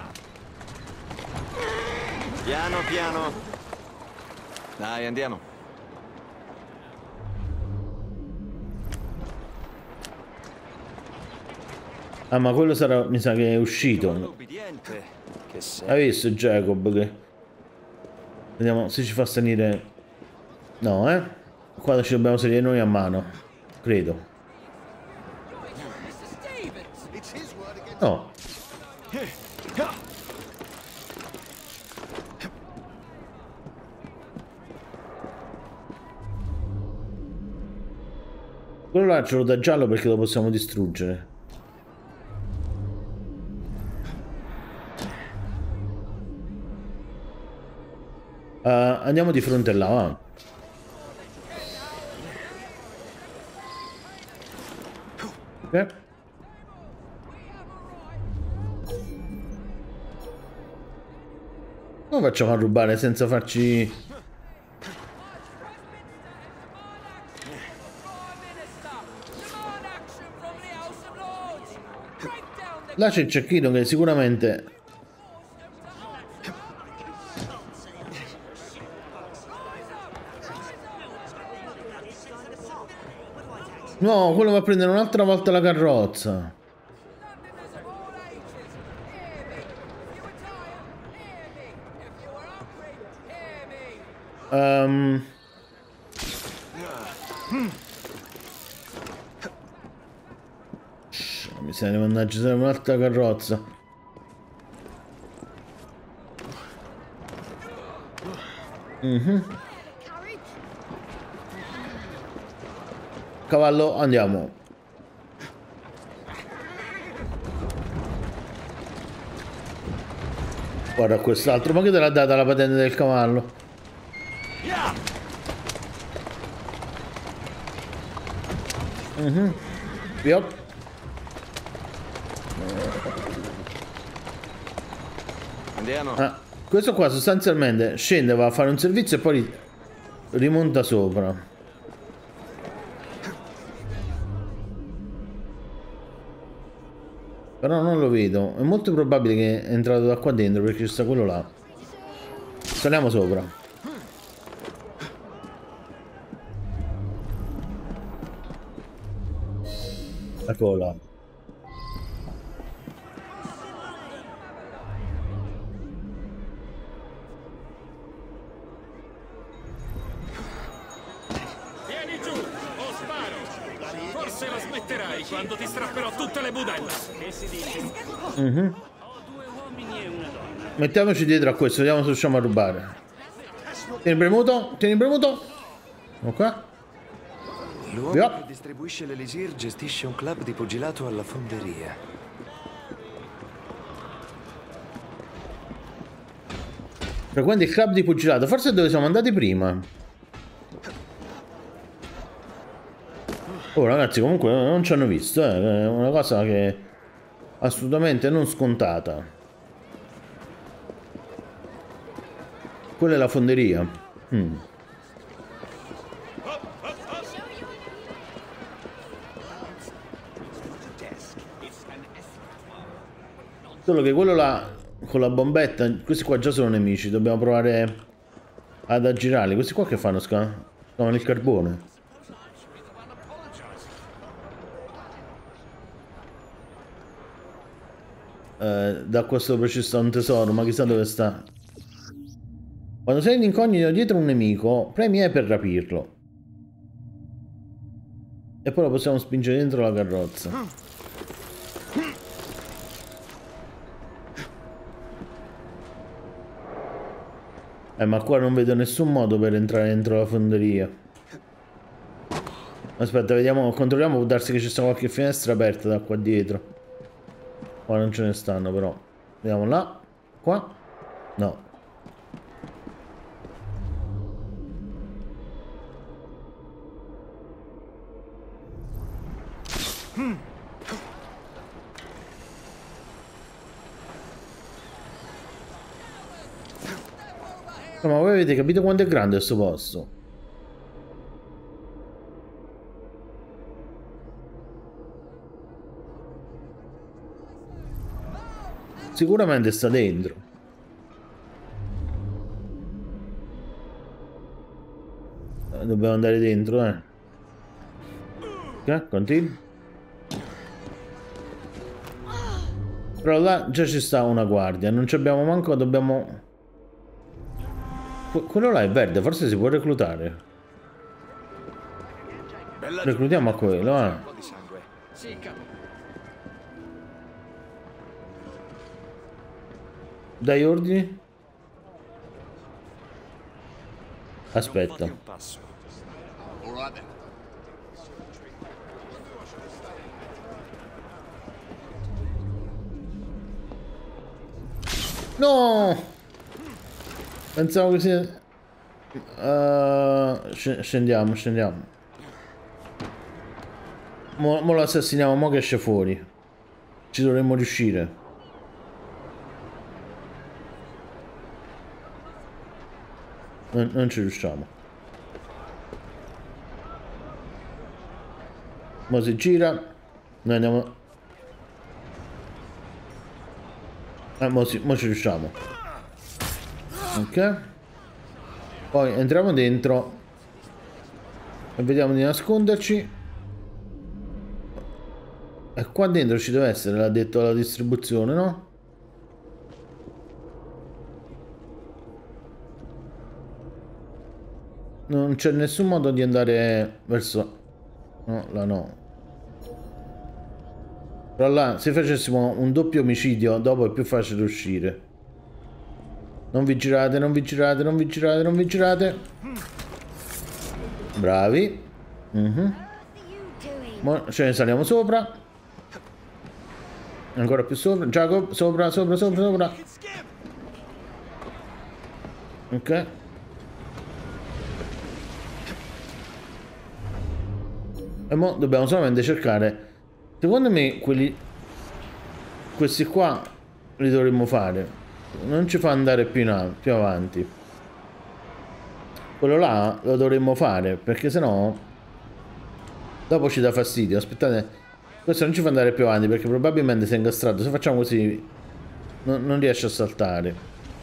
Piano piano. Dai, andiamo. Ah, ma quello sarà... mi sa che è uscito. Hai visto Jacob che... Vediamo se ci fa salire... No, Qua ci dobbiamo salire noi a mano. Credo. No. Quello là ce l'ho da giallo perché lo possiamo distruggere. Andiamo di fronte là, va. Ok. Come facciamo a rubare senza farci... Là c'è il cecchino che sicuramente... No, quello va a prendere un'altra volta la carrozza. Mi sa che mannaggia, serve un'altra carrozza. Cavallo, andiamo. Guarda quest'altro, ma che te l'ha data la patente del cavallo? Yep. Andiamo. Questo qua sostanzialmente scende, va a fare un servizio e poi rimonta sopra. Però non lo vedo. È molto probabile che è entrato da qua dentro perché ci sta quello là. Saliamo sopra. Eccolo là. Vieni giù, o sparo. Forse la smetterai quando ti strapperò tutte le budella. Che si dice? Ho 2 uomini e una donna. Mettiamoci dietro a questo, vediamo se riusciamo a rubare. Tieni premuto, tieni premuto. Ok. L'uomo che distribuisce l'elisir gestisce un club di pugilato alla fonderia. Frequenta il club di pugilato, forse è dove siamo andati prima. Oh ragazzi, comunque non ci hanno visto, è una cosa che è assolutamente non scontata. Quella è la fonderia. Solo che quello là con la bombetta, questi qua già sono nemici, dobbiamo provare ad aggirarli. Questi qua che fanno? Scavano il carbone. Da questo preciso un tesoro, ma chissà dove sta. Quando sei in incognito dietro un nemico, premi E per rapirlo. E poi lo possiamo spingere dentro la carrozza. Ma qua non vedo nessun modo per entrare dentro la fonderia. Aspetta, vediamo, controlliamo, può darsi che ci sia qualche finestra aperta da qua dietro. Qua non ce ne stanno però. Vediamo là. Qua? No. Ma voi avete capito quanto è grande questo posto? Sicuramente sta dentro. Dobbiamo andare dentro, Ok, continui. Però là già ci sta una guardia. Non ci abbiamo manco, dobbiamo... Quello là è verde, forse si può reclutare. Reclutiamo a quello, eh. Dai ordini. Aspetta. No! Pensavo che sia... scendiamo. Mo lo assassiniamo, mo che esce fuori. Ci dovremmo riuscire. Non ci riusciamo. Mo si gira. Noi andiamo... mo ci riusciamo. Ok. Poi entriamo dentro. E vediamo di nasconderci. E qua dentro ci deve essere, l'ha detto la distribuzione, no? Non c'è nessun modo di andare verso... No, là no. Però là, se facessimo un doppio omicidio, dopo è più facile uscire. Non vi girate. Bravi. Mo ce ne saliamo sopra. Ancora più sopra. Jacob, sopra. Ok. E mo dobbiamo solamente cercare. Secondo me questi qua li dovremmo fare. Non ci fa andare più avanti. Quello là lo dovremmo fare, perché sennò dopo ci dà fastidio. Aspettate, questo non ci fa andare più avanti perché probabilmente si è incastrato. Se facciamo così non riesce a saltare.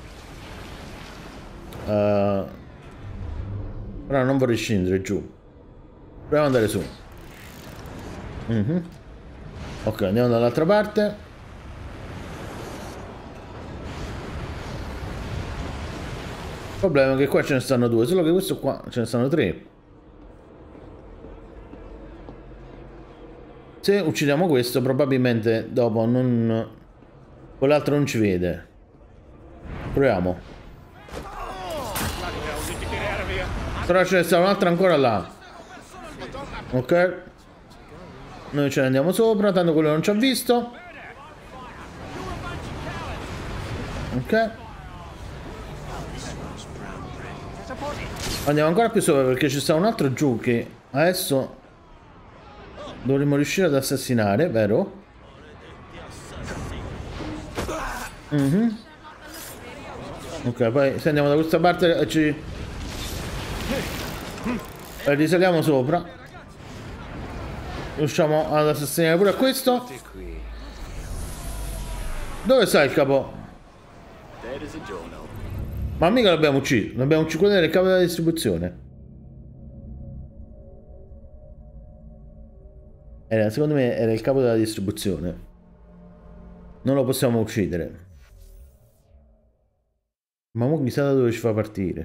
Però non vorrei scendere giù. Proviamo ad andare su. Ok, andiamo dall'altra parte. Il problema è che qua ce ne stanno due, solo che questo qua ce ne stanno tre. Se uccidiamo questo, probabilmente dopo non... quell'altro non ci vede. Proviamo. Però ce ne sta un'altra ancora là. Ok. Noi ce ne andiamo sopra, tanto quello non ci ha visto. Ok. Andiamo ancora più sopra perché ci sta un altro giù che adesso dovremmo riuscire ad assassinare, vero? Ok, poi se andiamo da questa parte e ci... e risaliamo sopra. Riusciamo ad assassinare pure a questo. Dove sta il capo? Ma mica l'abbiamo ucciso. L'abbiamo ucciso, quello era il capo della distribuzione. Secondo me era il capo della distribuzione. Non lo possiamo uccidere. Ma mo chissà da dove ci fa partire.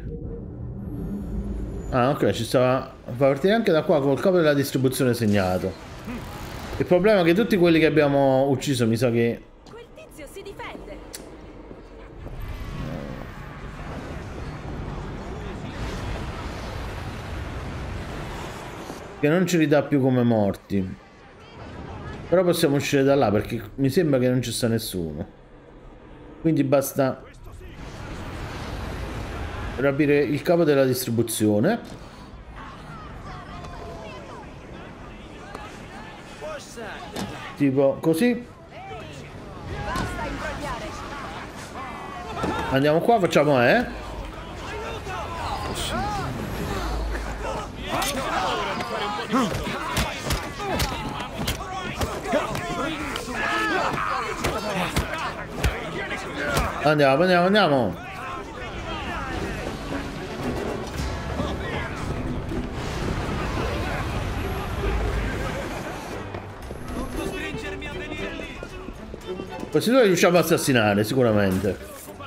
Ah, ok, ci stava... fa partire anche da qua col capo della distribuzione segnato. Il problema è che tutti quelli che abbiamo ucciso mi sa che... Quel tizio si difende. che non ce li dà più come morti. Però possiamo uscire da là perché mi sembra che non ci sta nessuno. Quindi basta rapire il capo della distribuzione. Tipo così. Andiamo qua, facciamo Andiamo. Questi due li riusciamo a assassinare sicuramente.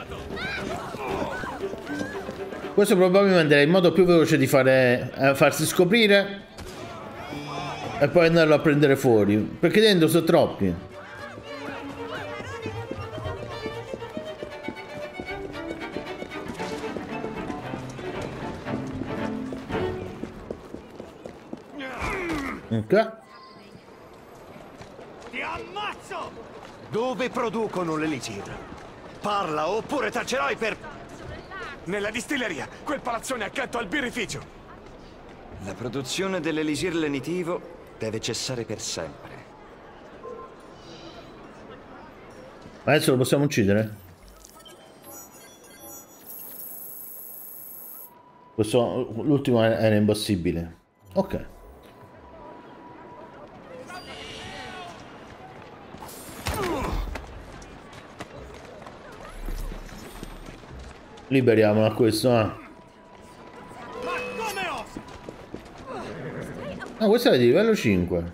Questo probabilmente è il modo più veloce di farsi scoprire e poi andarlo a prendere fuori, perché dentro sono troppi. Ok. Ti ammazzo! Dove producono l'elisir? Parla oppure taccerai per... Nella distilleria, quel palazzone accanto al birrificio. La produzione dell'elisir lenitivo deve cessare per sempre. Adesso lo possiamo uccidere? Questo, l'ultimo era impossibile. Ok. Liberiamolo a questo, ah. Ah, questo è di livello 5.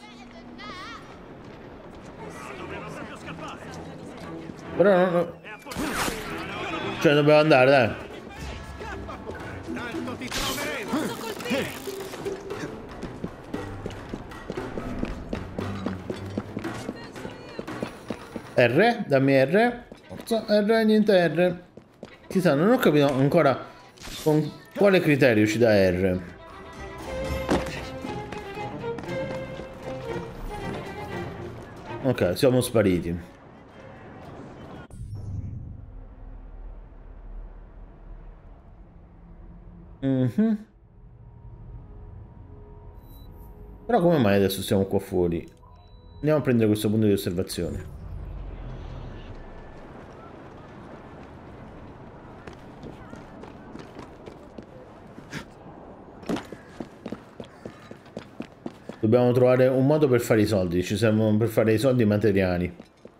Però no. Cioè dobbiamo andare, dai. R, dammi R. Forza, R, niente R. Chissà, non ho capito ancora con quale criterio ci dà R. Ok, siamo spariti. Però come mai adesso siamo qua fuori? Andiamo a prendere questo punto di osservazione. Dobbiamo trovare un modo per fare i soldi, ci servono per fare i soldi materiali.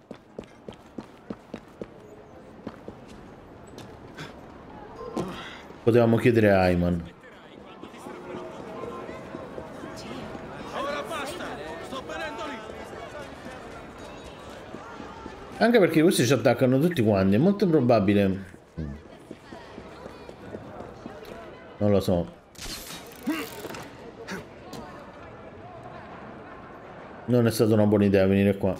Potevamo chiedere a Ayman. Anche perché questi ci attaccano tutti quanti, è molto probabile. Non lo so. Non è stata una buona idea venire qua.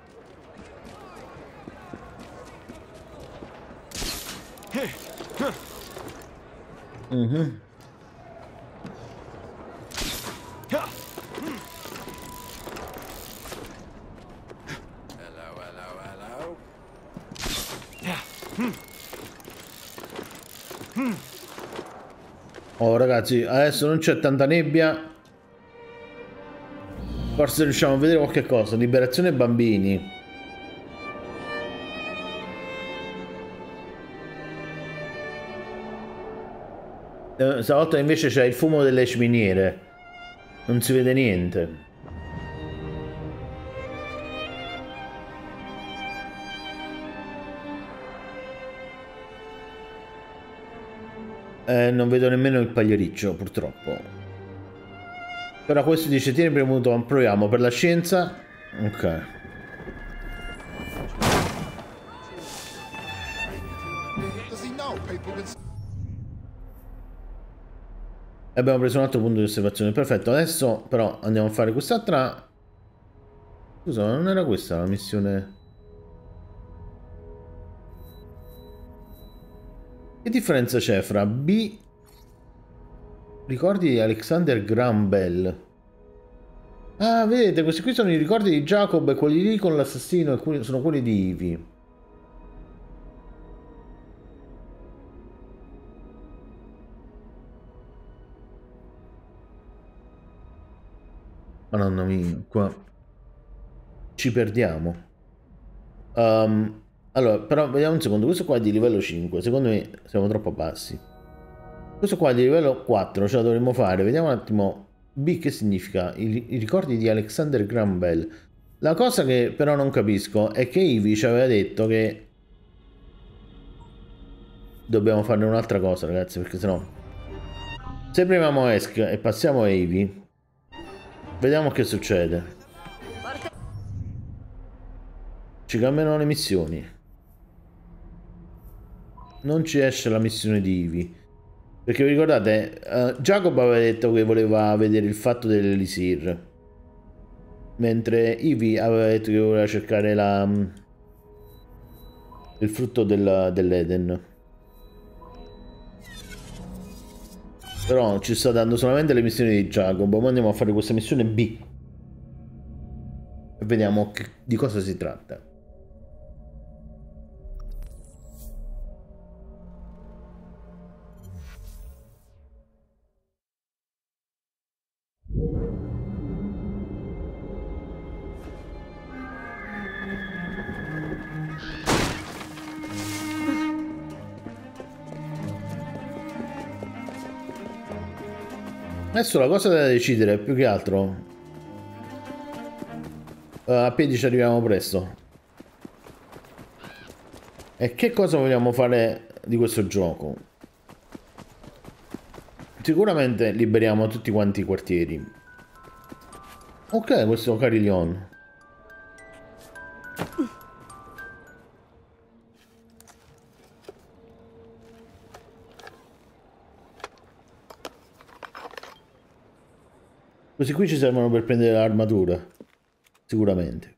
Oh ragazzi, adesso non c'è tanta nebbia. Forse riusciamo a vedere qualche cosa. Liberazione bambini. Stavolta invece c'è il fumo delle ciminiere. Non si vede niente. Non vedo nemmeno il pagliericcio, purtroppo. Però questo dice tieni premuto, proviamo per la scienza. Ok. Abbiamo preso un altro punto di osservazione. Perfetto, adesso però andiamo a fare quest'altra. Scusa, non era questa la missione? Che differenza c'è fra B... Ricordi di Alexander Graham Bell? Ah, vedete, questi qui sono i ricordi di Jacob e quelli lì con l'assassino sono quelli di Ivy. Madonna mia, qua ci perdiamo. Allora, però vediamo un secondo, questo qua è di livello 5, secondo me siamo troppo bassi. Questo qua è di livello 4, ce la dovremmo fare. Vediamo un attimo B che significa. I ricordi di Alexander Graham Bell. La cosa che però non capisco è che Ivy ci aveva detto che dobbiamo fare un'altra cosa, ragazzi, perché sennò se premiamo ESC e passiamo a Ivy, vediamo che succede. ci cambiano le missioni. Non ci esce la missione di Ivy. Perché vi ricordate, Jacob aveva detto che voleva vedere il fatto dell'Elisir. Mentre Ivy aveva detto che voleva cercare il frutto dell'Eden. Però ci sta dando solamente le missioni di Jacob. Ma andiamo a fare questa missione B. E vediamo di cosa si tratta. Adesso la cosa da decidere è più che altro a piedi ci arriviamo presto. E che cosa vogliamo fare di questo gioco? Sicuramente liberiamo tutti quanti i quartieri. Ok, questo è Carillon. Questi qui ci servono per prendere l'armatura. Sicuramente.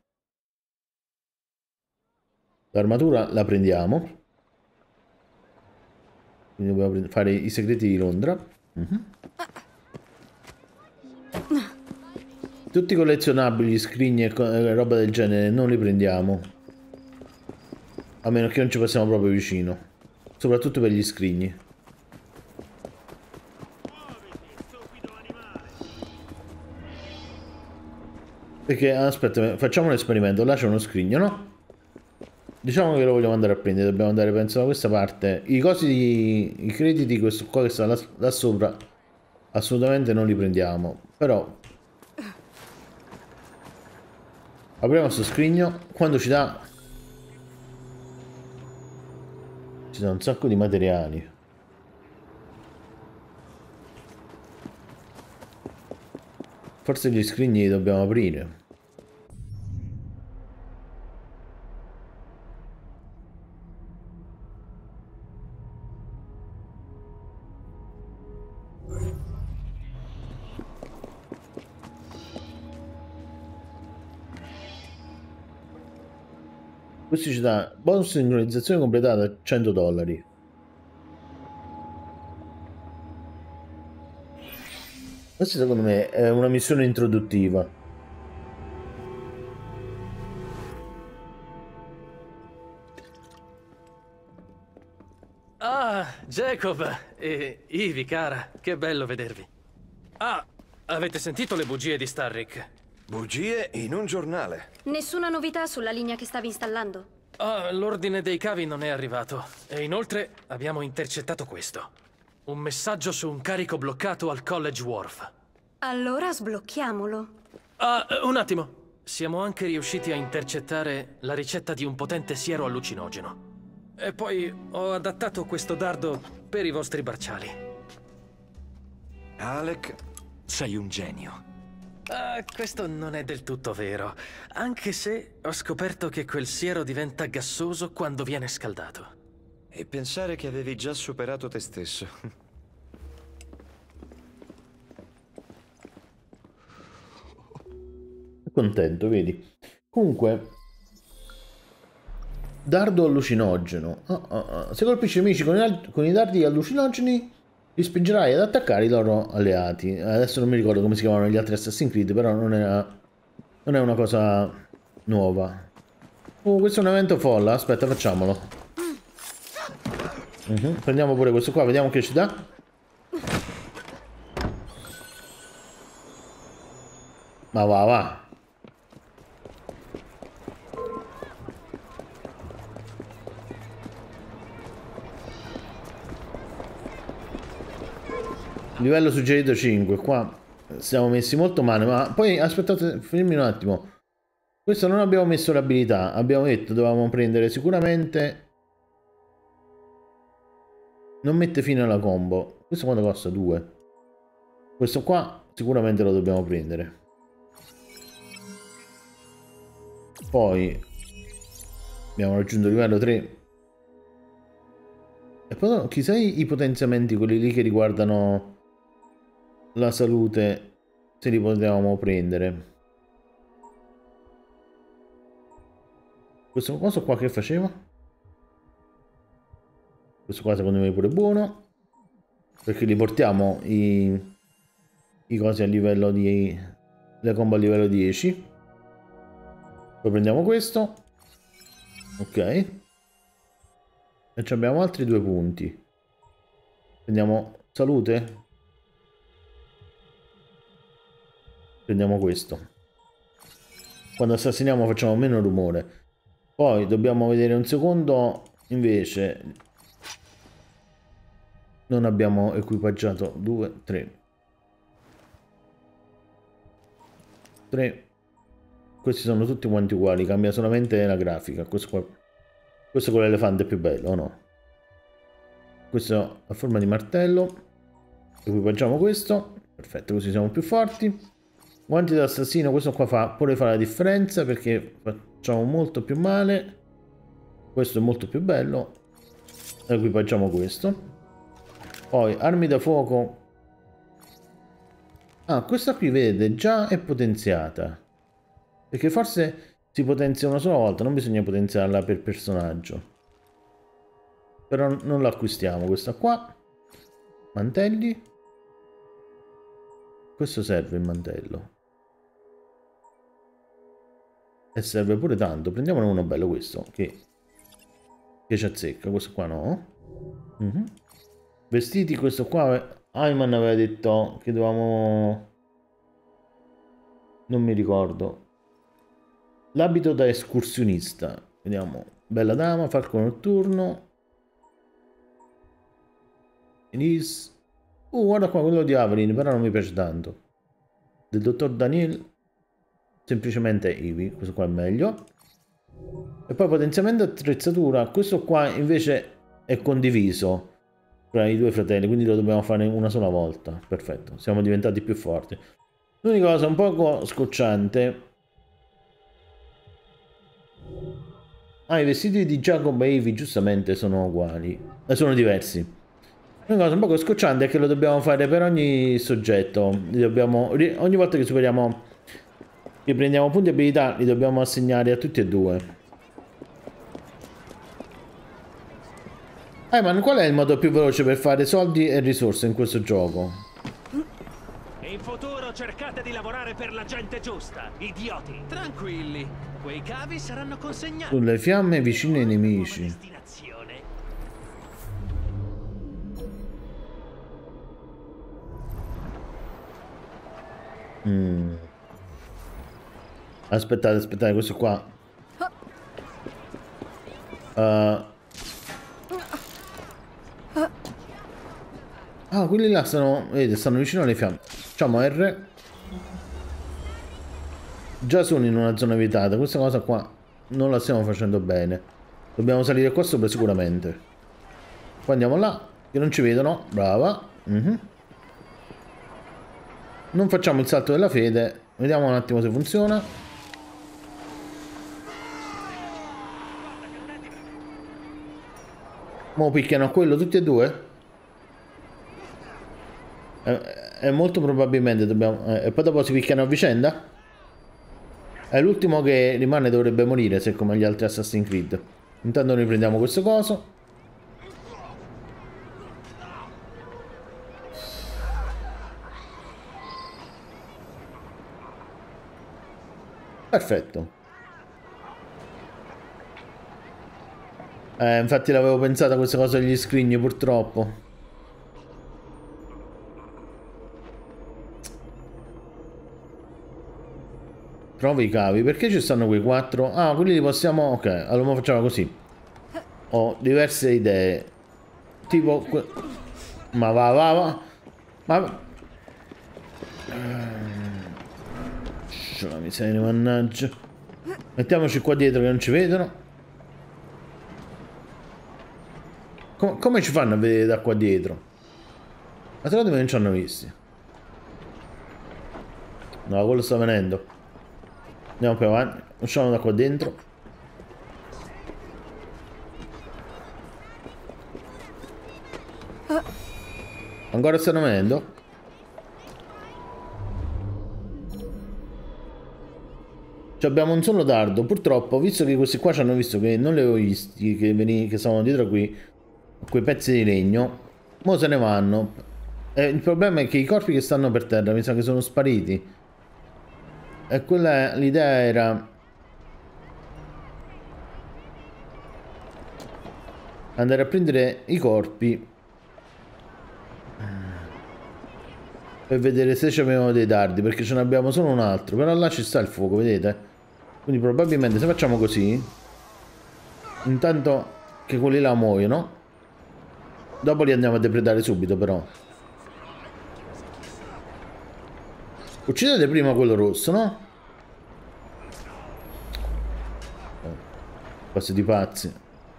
L'armatura la prendiamo. Quindi dobbiamo fare i segreti di Londra. Tutti i collezionabili, scrigni e roba del genere non li prendiamo. A meno che non ci passiamo proprio vicino. Soprattutto per gli scrigni. Perché, aspetta, facciamo un esperimento. Là c'è uno scrigno, no? Diciamo che lo vogliamo andare a prendere. Dobbiamo andare, penso, da questa parte. I cosi, i crediti, questo qua che sta là sopra, assolutamente non li prendiamo. Però apriamo questo scrigno. Quando ci dà un sacco di materiali. Forse gli scrigni li dobbiamo aprire. Questo ci dà bonus sincronizzazione completata $100. Questa secondo me è una missione introduttiva. Ah, Jacob e Ivy, cara, che bello vedervi. Ah, avete sentito le bugie di Starrick? Bugie in un giornale. Nessuna novità sulla linea che stavi installando? Ah, l'ordine dei cavi non è arrivato. E inoltre abbiamo intercettato questo. Un messaggio su un carico bloccato al College Wharf. Allora sblocchiamolo. Ah, un attimo. Siamo anche riusciti a intercettare la ricetta di un potente siero allucinogeno. E poi ho adattato questo dardo per i vostri bracciali. Alec, sei un genio. Questo non è del tutto vero. Anche se ho scoperto che quel siero diventa gassoso quando viene scaldato. E pensare che avevi già superato te stesso. Contento, vedi? Comunque, dardo allucinogeno. Se colpisci nemici con i dardi allucinogeni, li spingerai ad attaccare i loro alleati. Adesso non mi ricordo come si chiamano gli altri Assassin's Creed, però non è una cosa nuova. Questo è un evento folla. Aspetta, facciamolo. Prendiamo pure questo qua, vediamo che ci dà. Ma va. Livello suggerito 5. Qua siamo messi molto male. Ma poi aspettate, fermi un attimo. Questo non abbiamo messo l'abilità. Abbiamo detto dovevamo prendere sicuramente. Non mette fine alla combo. Questo quanto costa? 2. Questo qua sicuramente lo dobbiamo prendere. Poi Abbiamo raggiunto il livello 3. E poi chissà i potenziamenti, quelli lì che riguardano la salute, se li potevamo prendere. Questo coso qua che faceva? Questo qua secondo me è pure buono, perché li portiamo i cosi a livello di... le combo a livello 10. Poi prendiamo questo. Ok. E ci abbiamo altri 2 punti. Prendiamo salute. Prendiamo questo. Quando assassiniamo facciamo meno rumore. Poi dobbiamo vedere un secondo. Invece non abbiamo equipaggiato 2, 3. Questi sono tutti quanti uguali, cambia solamente la grafica. Questo con l'elefante è più bello, o no? Questo a forma di martello. Equipaggiamo questo. Perfetto, così siamo più forti. Guanti d'assassino, questo qua pure fa la differenza perché facciamo molto più male. Questo è molto più bello. Equipaggiamo questo. Poi armi da fuoco. Ah, questa qui vede già è potenziata. Perché forse si potenzia una sola volta, non bisogna potenziarla per personaggio. Però non l'acquistiamo, questa qua. Mantelli. Questo serve il mantello. E serve pure tanto. Prendiamone uno bello questo, che ci azzecca. Questo qua no. Vestiti, questo qua... Ayman aveva detto che dovevamo... Non mi ricordo. L'abito da escursionista. Vediamo. Bella dama, falco notturno. Elise. Guarda qua, quello di Avelin, però non mi piace tanto. Del dottor Daniel. Semplicemente Eevee, questo qua è meglio. E poi potenziamento attrezzatura. Questo qua invece è condiviso tra i 2 fratelli, quindi lo dobbiamo fare una sola volta. Perfetto, siamo diventati più forti. L'unica cosa un poco scocciante... i vestiti di Jacob e Eevee giustamente sono uguali. Sono diversi. L'unica cosa un poco scocciante è che lo dobbiamo fare per ogni soggetto. Ogni volta che superiamo... che prendiamo punti abilità, li dobbiamo assegnare a tutti e 2. Ma qual è il modo più veloce per fare soldi e risorse in questo gioco? In futuro cercate di lavorare per la gente giusta, idioti. Tranquilli, quei cavi saranno consegnati. Sulle fiamme vicine ai nemici. Aspettate, questo qua. Quelli là stanno, vedete, stanno vicino alle fiamme. Facciamo R. Già sono in una zona evitata. Questa cosa qua non la stiamo facendo bene. Dobbiamo salire qua sopra sicuramente. Poi andiamo là, che non ci vedono. Brava. Non facciamo il salto della fede. Vediamo un attimo se funziona. Mo picchiano a quello tutti e 2. E molto probabilmente dobbiamo... e poi dopo si picchiano a vicenda. È l'ultimo che rimane dovrebbe morire, se come gli altri Assassin's Creed. Intanto noi prendiamo questo coso. Perfetto. Infatti l'avevo pensata questa cosa degli scrigni, purtroppo. Trovi i cavi. Perché ci stanno quei 4? Ah, quelli li possiamo... Ok, allora facciamo così. Ho diverse idee. Tipo... Ma va. Ma... La miseria, mannaggia. Mettiamoci qua dietro che non ci vedono. Come ci fanno a vedere da qua dietro? Ma tra l'altro non ci hanno visti. No, quello sta venendo. Andiamo più avanti. Usciamo da qua dentro. Ancora stanno venendo? Abbiamo un solo dardo. Purtroppo, visto che questi qua ci hanno visto che non li avevo visti, che stavano dietro qui, quei pezzi di legno, mo se ne vanno. Il problema è che i corpi che stanno per terra mi sa che sono spariti. E quella, l'idea era andare a prendere i corpi per vedere se c'avevano dei dardi, perché ce ne abbiamo solo un altro. Però là ci sta il fuoco, vedete? Quindi probabilmente se facciamo così, intanto che quelli là muoiono, dopo li andiamo a depredare subito. Però uccidete prima quello rosso, no? Cose di pazzi.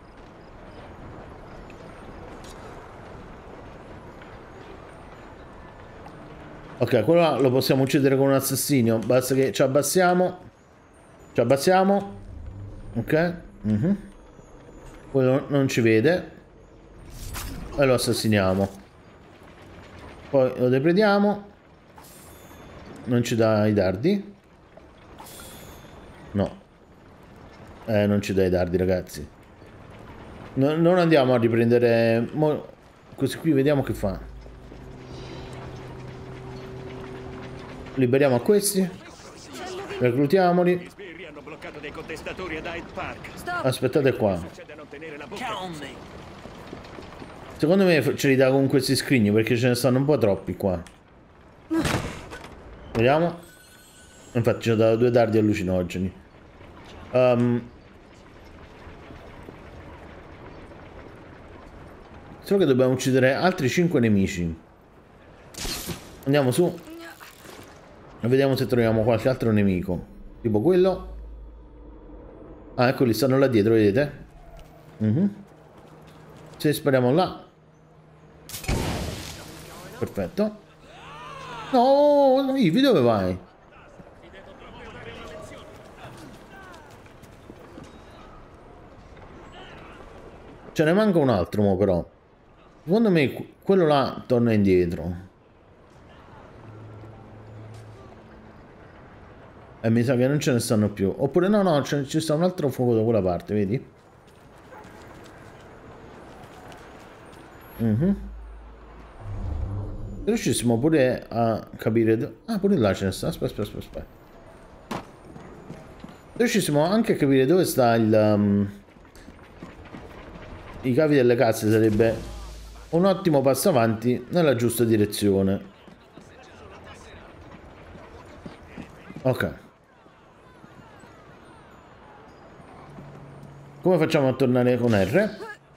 Ok, quello là lo possiamo uccidere con un assassinio. Basta che ci abbassiamo. Ci abbassiamo. Ok. Quello non ci vede. E lo assassiniamo. Poi lo deprediamo. Non ci dà i dardi. No. Non ci dà i dardi, ragazzi. Non andiamo a riprendere. Così qui vediamo che fa. Liberiamo a questi. Reclutiamoli. Aspettate qua. Secondo me ce li dà con questi scrigni, perché ce ne stanno un po' troppi qua. Vediamo. Infatti ci ho dato 2 dardi allucinogeni. Solo che dobbiamo uccidere altri 5 nemici. Andiamo su e vediamo se troviamo qualche altro nemico. Tipo quello. Ah, eccoli, stanno là dietro, vedete? Se spariamo là. Perfetto. No, Ivy, dove vai? Ce ne manca un altro mo, però. Secondo me quello là torna indietro. E mi sa che non ce ne stanno più. Oppure no, ci sta un altro fuoco da quella parte, vedi? Se riuscissimo pure a capire... Ah, pure là ce ne sta. Aspetta. Se riuscissimo anche a capire dove sta il... i cavi delle casse, sarebbe un ottimo passo avanti nella giusta direzione. Ok. Come facciamo a tornare con R?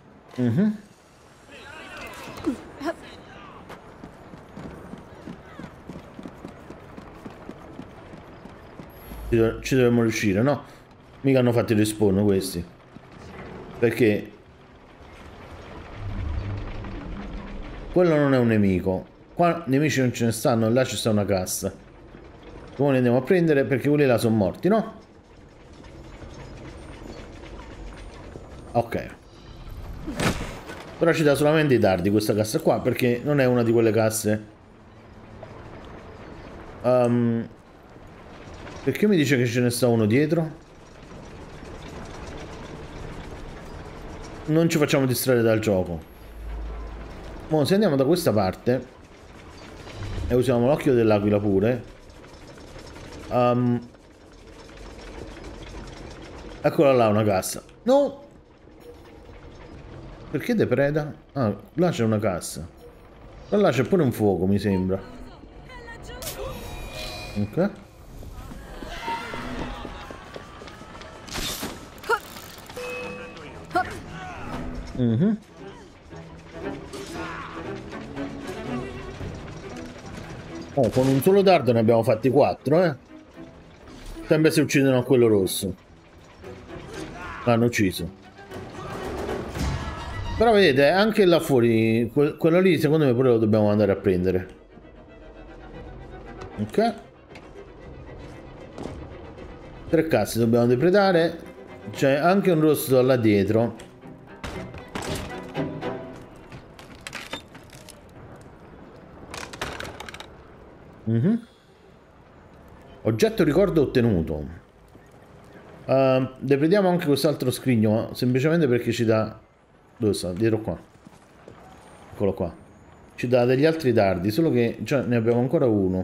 Ci dobbiamo riuscire, no? Mica hanno fatto il respawn questi. Perché quello non è un nemico. Qua nemici non ce ne stanno, là ci sta una cassa. Come li andiamo a prendere? Perché quelli là sono morti, no? Ok. Però ci dà solamente i dardi questa cassa qua, perché non è una di quelle casse. Perché mi dice che ce ne sta uno dietro? Non ci facciamo distrarre dal gioco. Mo, se andiamo da questa parte e usiamo l'occhio dell'aquila pure. Eccola là una cassa. No! Perché depreda? Ah, là c'è una cassa. Ma là c'è pure un fuoco, mi sembra. Ok. Oh, con un solo dardo ne abbiamo fatti 4, eh. Sempre se uccidono quello rosso. L'hanno ucciso. Però vedete, anche là fuori, quello lì secondo me pure lo dobbiamo andare a prendere. Ok. 3 casse dobbiamo depredare. C'è anche un rosso là dietro. Oggetto ricordo ottenuto. Deprediamo anche quest'altro scrigno, semplicemente perché ci dà... Dove sta? Dietro qua. Eccolo qua. Ci dà degli altri dardi, solo che già ne abbiamo ancora uno.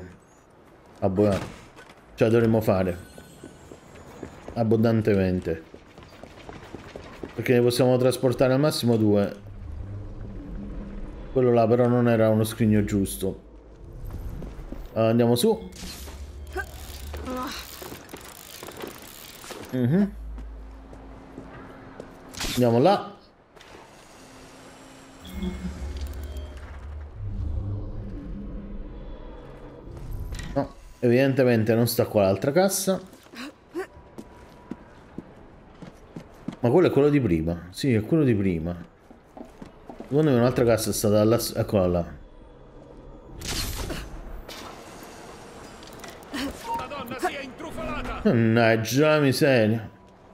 Cioè dovremmo fare abbondantemente, perché ne possiamo trasportare al massimo 2. Quello là però non era uno scrigno giusto. Andiamo su. Andiamo là. No, evidentemente non sta qua l'altra cassa. Ma quello è quello di prima. Sì, è quello di prima. Secondo me un'altra cassa è stata là. Eccola là. Madonna, sia intrufolata! Mannaggia la miseria.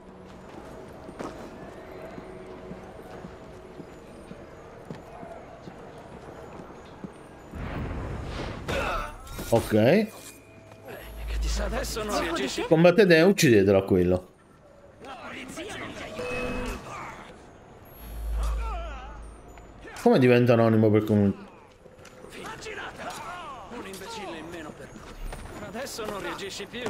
Ok. Che ti sa adesso non reagisci? Combattete e uccidetelo a quello. Come diventa anonimo per comunità? Un imbecille in meno per noi. Adesso non reagisci più,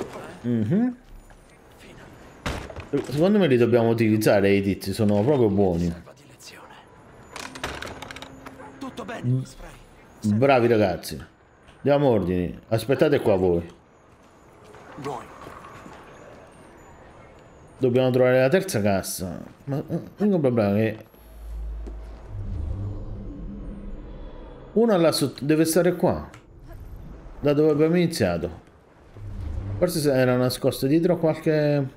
Secondo me li dobbiamo utilizzare i tizi, sono proprio buoni. Tutto bene, Bravi ragazzi. Diamo ordini. Aspettate qua voi. Dobbiamo trovare la terza cassa. Ma l'unico problema è che una là sotto deve stare qua, da dove abbiamo iniziato. Forse se era nascosto dietro qualche...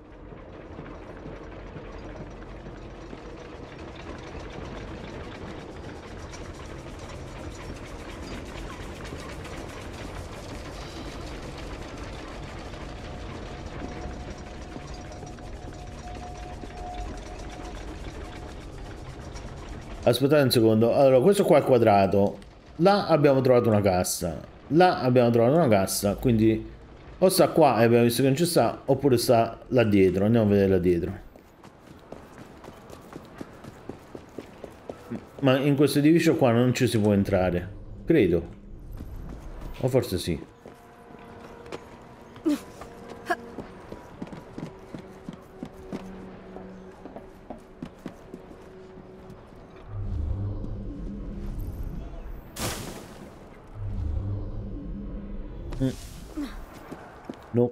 Aspettate un secondo. Allora, questo qua è quadrato. Là abbiamo trovato una cassa. Là abbiamo trovato una cassa. Quindi o sta qua e abbiamo visto che non ci sta, oppure sta là dietro. Andiamo a vedere là dietro. Ma in questo edificio qua non ci si può entrare, credo. O forse sì. No.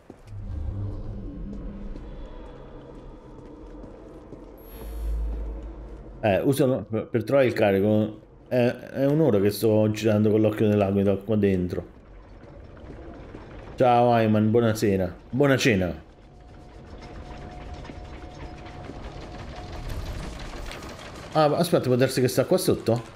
Usalo per trovare il carico. È un'ora che sto girando con l'occhio dell'aquila qua dentro. Ciao Ayman, buonasera. Buona cena. Ah, aspetta, può darsi che sta qua sotto?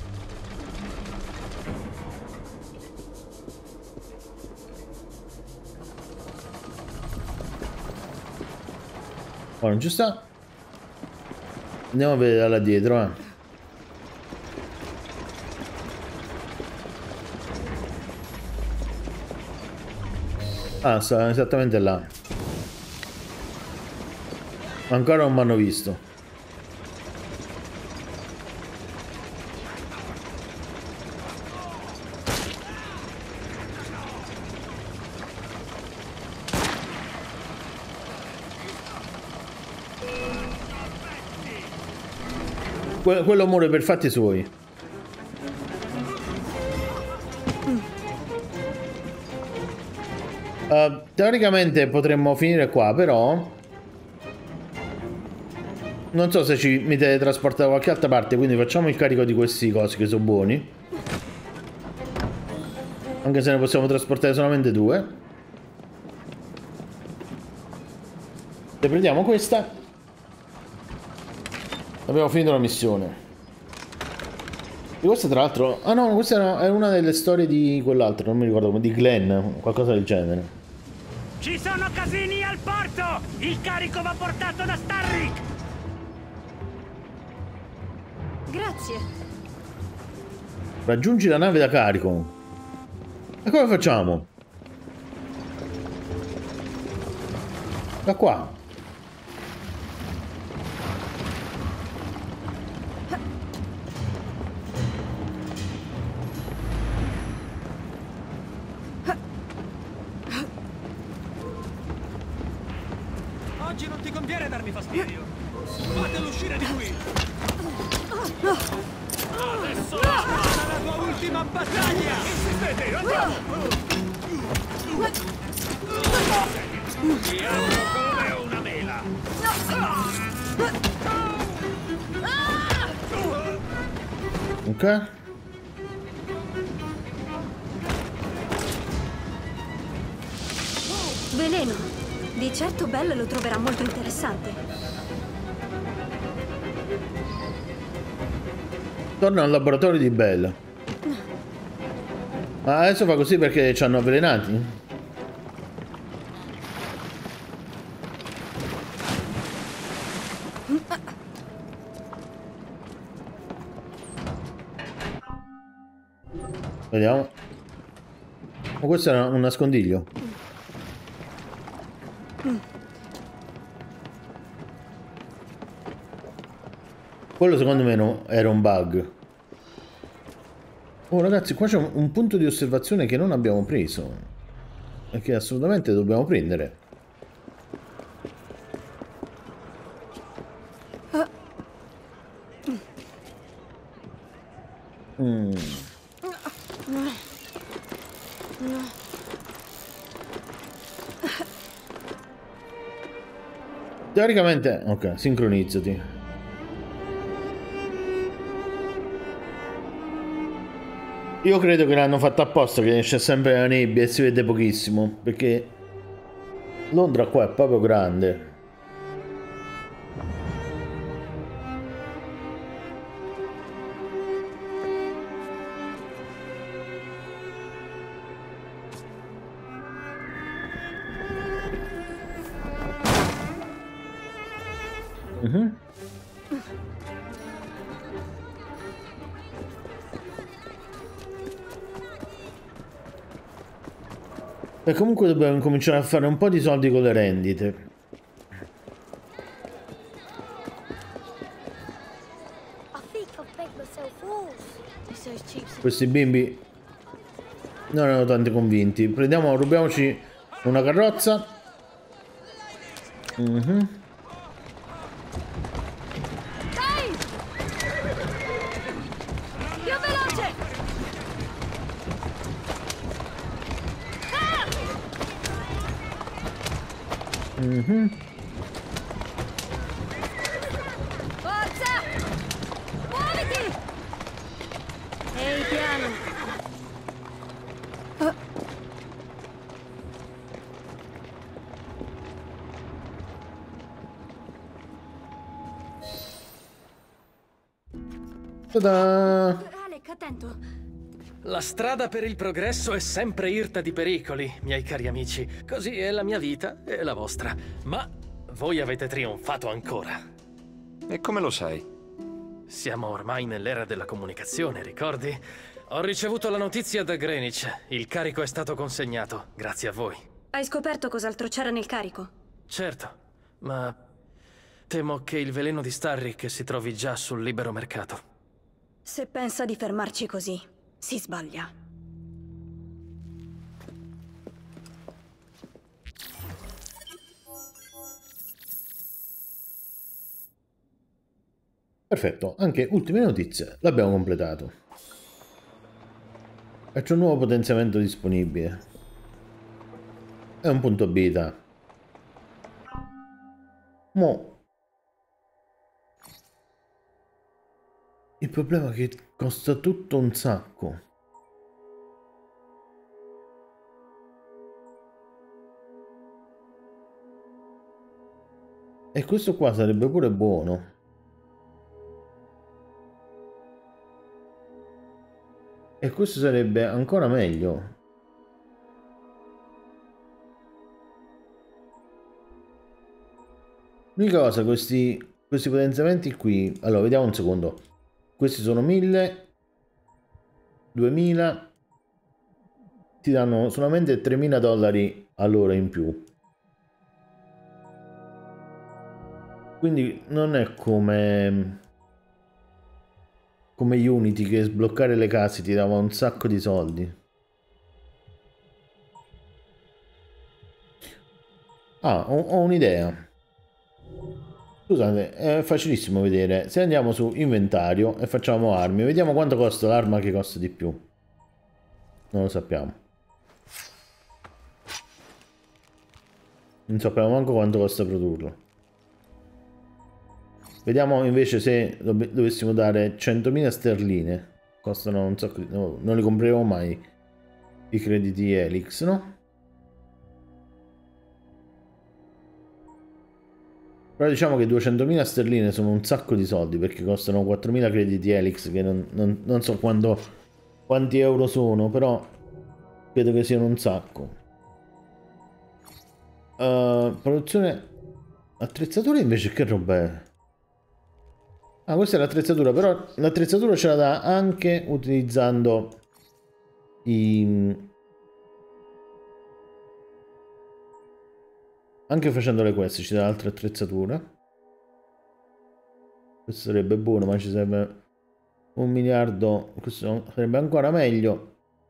Oh, non ci sta. Andiamo a vedere là dietro, Ah, sta esattamente là. Ancora non mi hanno visto. Quello muore per fatti suoi. Teoricamente potremmo finire qua, però non so se mi teletrasporta da qualche altra parte, quindi facciamo il carico di questi cosi che sono buoni. Anche se ne possiamo trasportare solamente 2. E prendiamo questa. Abbiamo finito la missione. E questa tra l'altro... Ah no, questa è una delle storie di quell'altro, non mi ricordo, di Glenn, qualcosa del genere. Ci sono casini al porto! Il carico va portato da Starrick! Grazie. Raggiungi la nave da carico. E come facciamo? Da qua. Oggi non ti conviene darmi fastidio. Fatelo uscire di qui. Adesso sarà la tua ultima battaglia. Insistete, andiamo. Ti apro come una mela. Ok. Veleno. Di certo Bell lo troverà molto interessante. Torna al laboratorio di Bell. Ma adesso fa così perché ci hanno avvelenati? Vediamo. Oh, questo era un nascondiglio. Quello secondo me era un bug. Oh ragazzi, qua c'è un punto di osservazione che non abbiamo preso e che assolutamente dobbiamo prendere. Teoricamente, ok, sincronizzati. Io credo che l'hanno fatto apposta, che c'è sempre la nebbia e si vede pochissimo, perché Londra qua è proprio grande. E comunque dobbiamo cominciare a fare un po' di soldi con le rendite. Questi bimbi non erano tanto convinti. Rubiamoci una carrozza. Forza! Muoviti! Ehi, piano! Ta-da! Alec, attento! La strada per il progresso è sempre irta di pericoli, miei cari amici. Così è la mia vita e la vostra. Ma voi avete trionfato ancora. E come lo sai? Siamo ormai nell'era della comunicazione, ricordi? Ho ricevuto la notizia da Greenwich. Il carico è stato consegnato, grazie a voi. Hai scoperto cos'altro c'era nel carico? Certo, ma temo che il veleno di Starrick si trovi già sul libero mercato. Se pensa di fermarci così, si sbaglia. Perfetto, anche ultime notizie l'abbiamo completato. E c'è un nuovo potenziamento disponibile. È un punto abilità. Mo. Il problema è che costa tutto un sacco. E questo qua sarebbe pure buono. E questo sarebbe ancora meglio. L'unica cosa, questi potenziamenti qui. Allora, vediamo un secondo. Questi sono 1000, 2000. ti danno solamente $3.000 all'ora in più. Quindi non è come Unity, che sbloccare le case ti dava un sacco di soldi. Ah, ho un'idea. Scusate, è facilissimo vedere. Se andiamo su inventario e facciamo armi, vediamo quanto costa l'arma che costa di più. Non lo sappiamo. Non sappiamo manco quanto costa produrlo. Vediamo invece se dovessimo dare 100.000 sterline. Costano un sacco di... No, non li compreremo mai i crediti Helix, no? Però diciamo che 200.000 sterline sono un sacco di soldi, perché costano 4.000 crediti Helix, che non so quanti euro sono, però credo che siano un sacco. Produzione attrezzature invece, che roba è? Ah, questa è l'attrezzatura, però l'attrezzatura ce la dà anche utilizzando anche facendo le quest ci dà altre attrezzature. Questo sarebbe buono, ma ci serve 1 miliardo. Questo sarebbe ancora meglio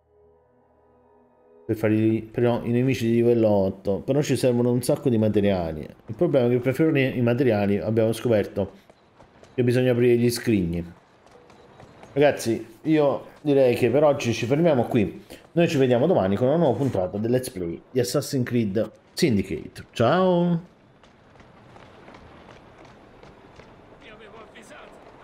per fare i nemici di livello 8. Però ci servono un sacco di materiali. Il problema è che per fare i materiali abbiamo scoperto che bisogna aprire gli scrigni. Ragazzi, io direi che per oggi ci fermiamo qui. Noi ci vediamo domani con una nuova puntata del Let's Play di Assassin's Creed Syndicate. Ciao! Ti avevo avvisato.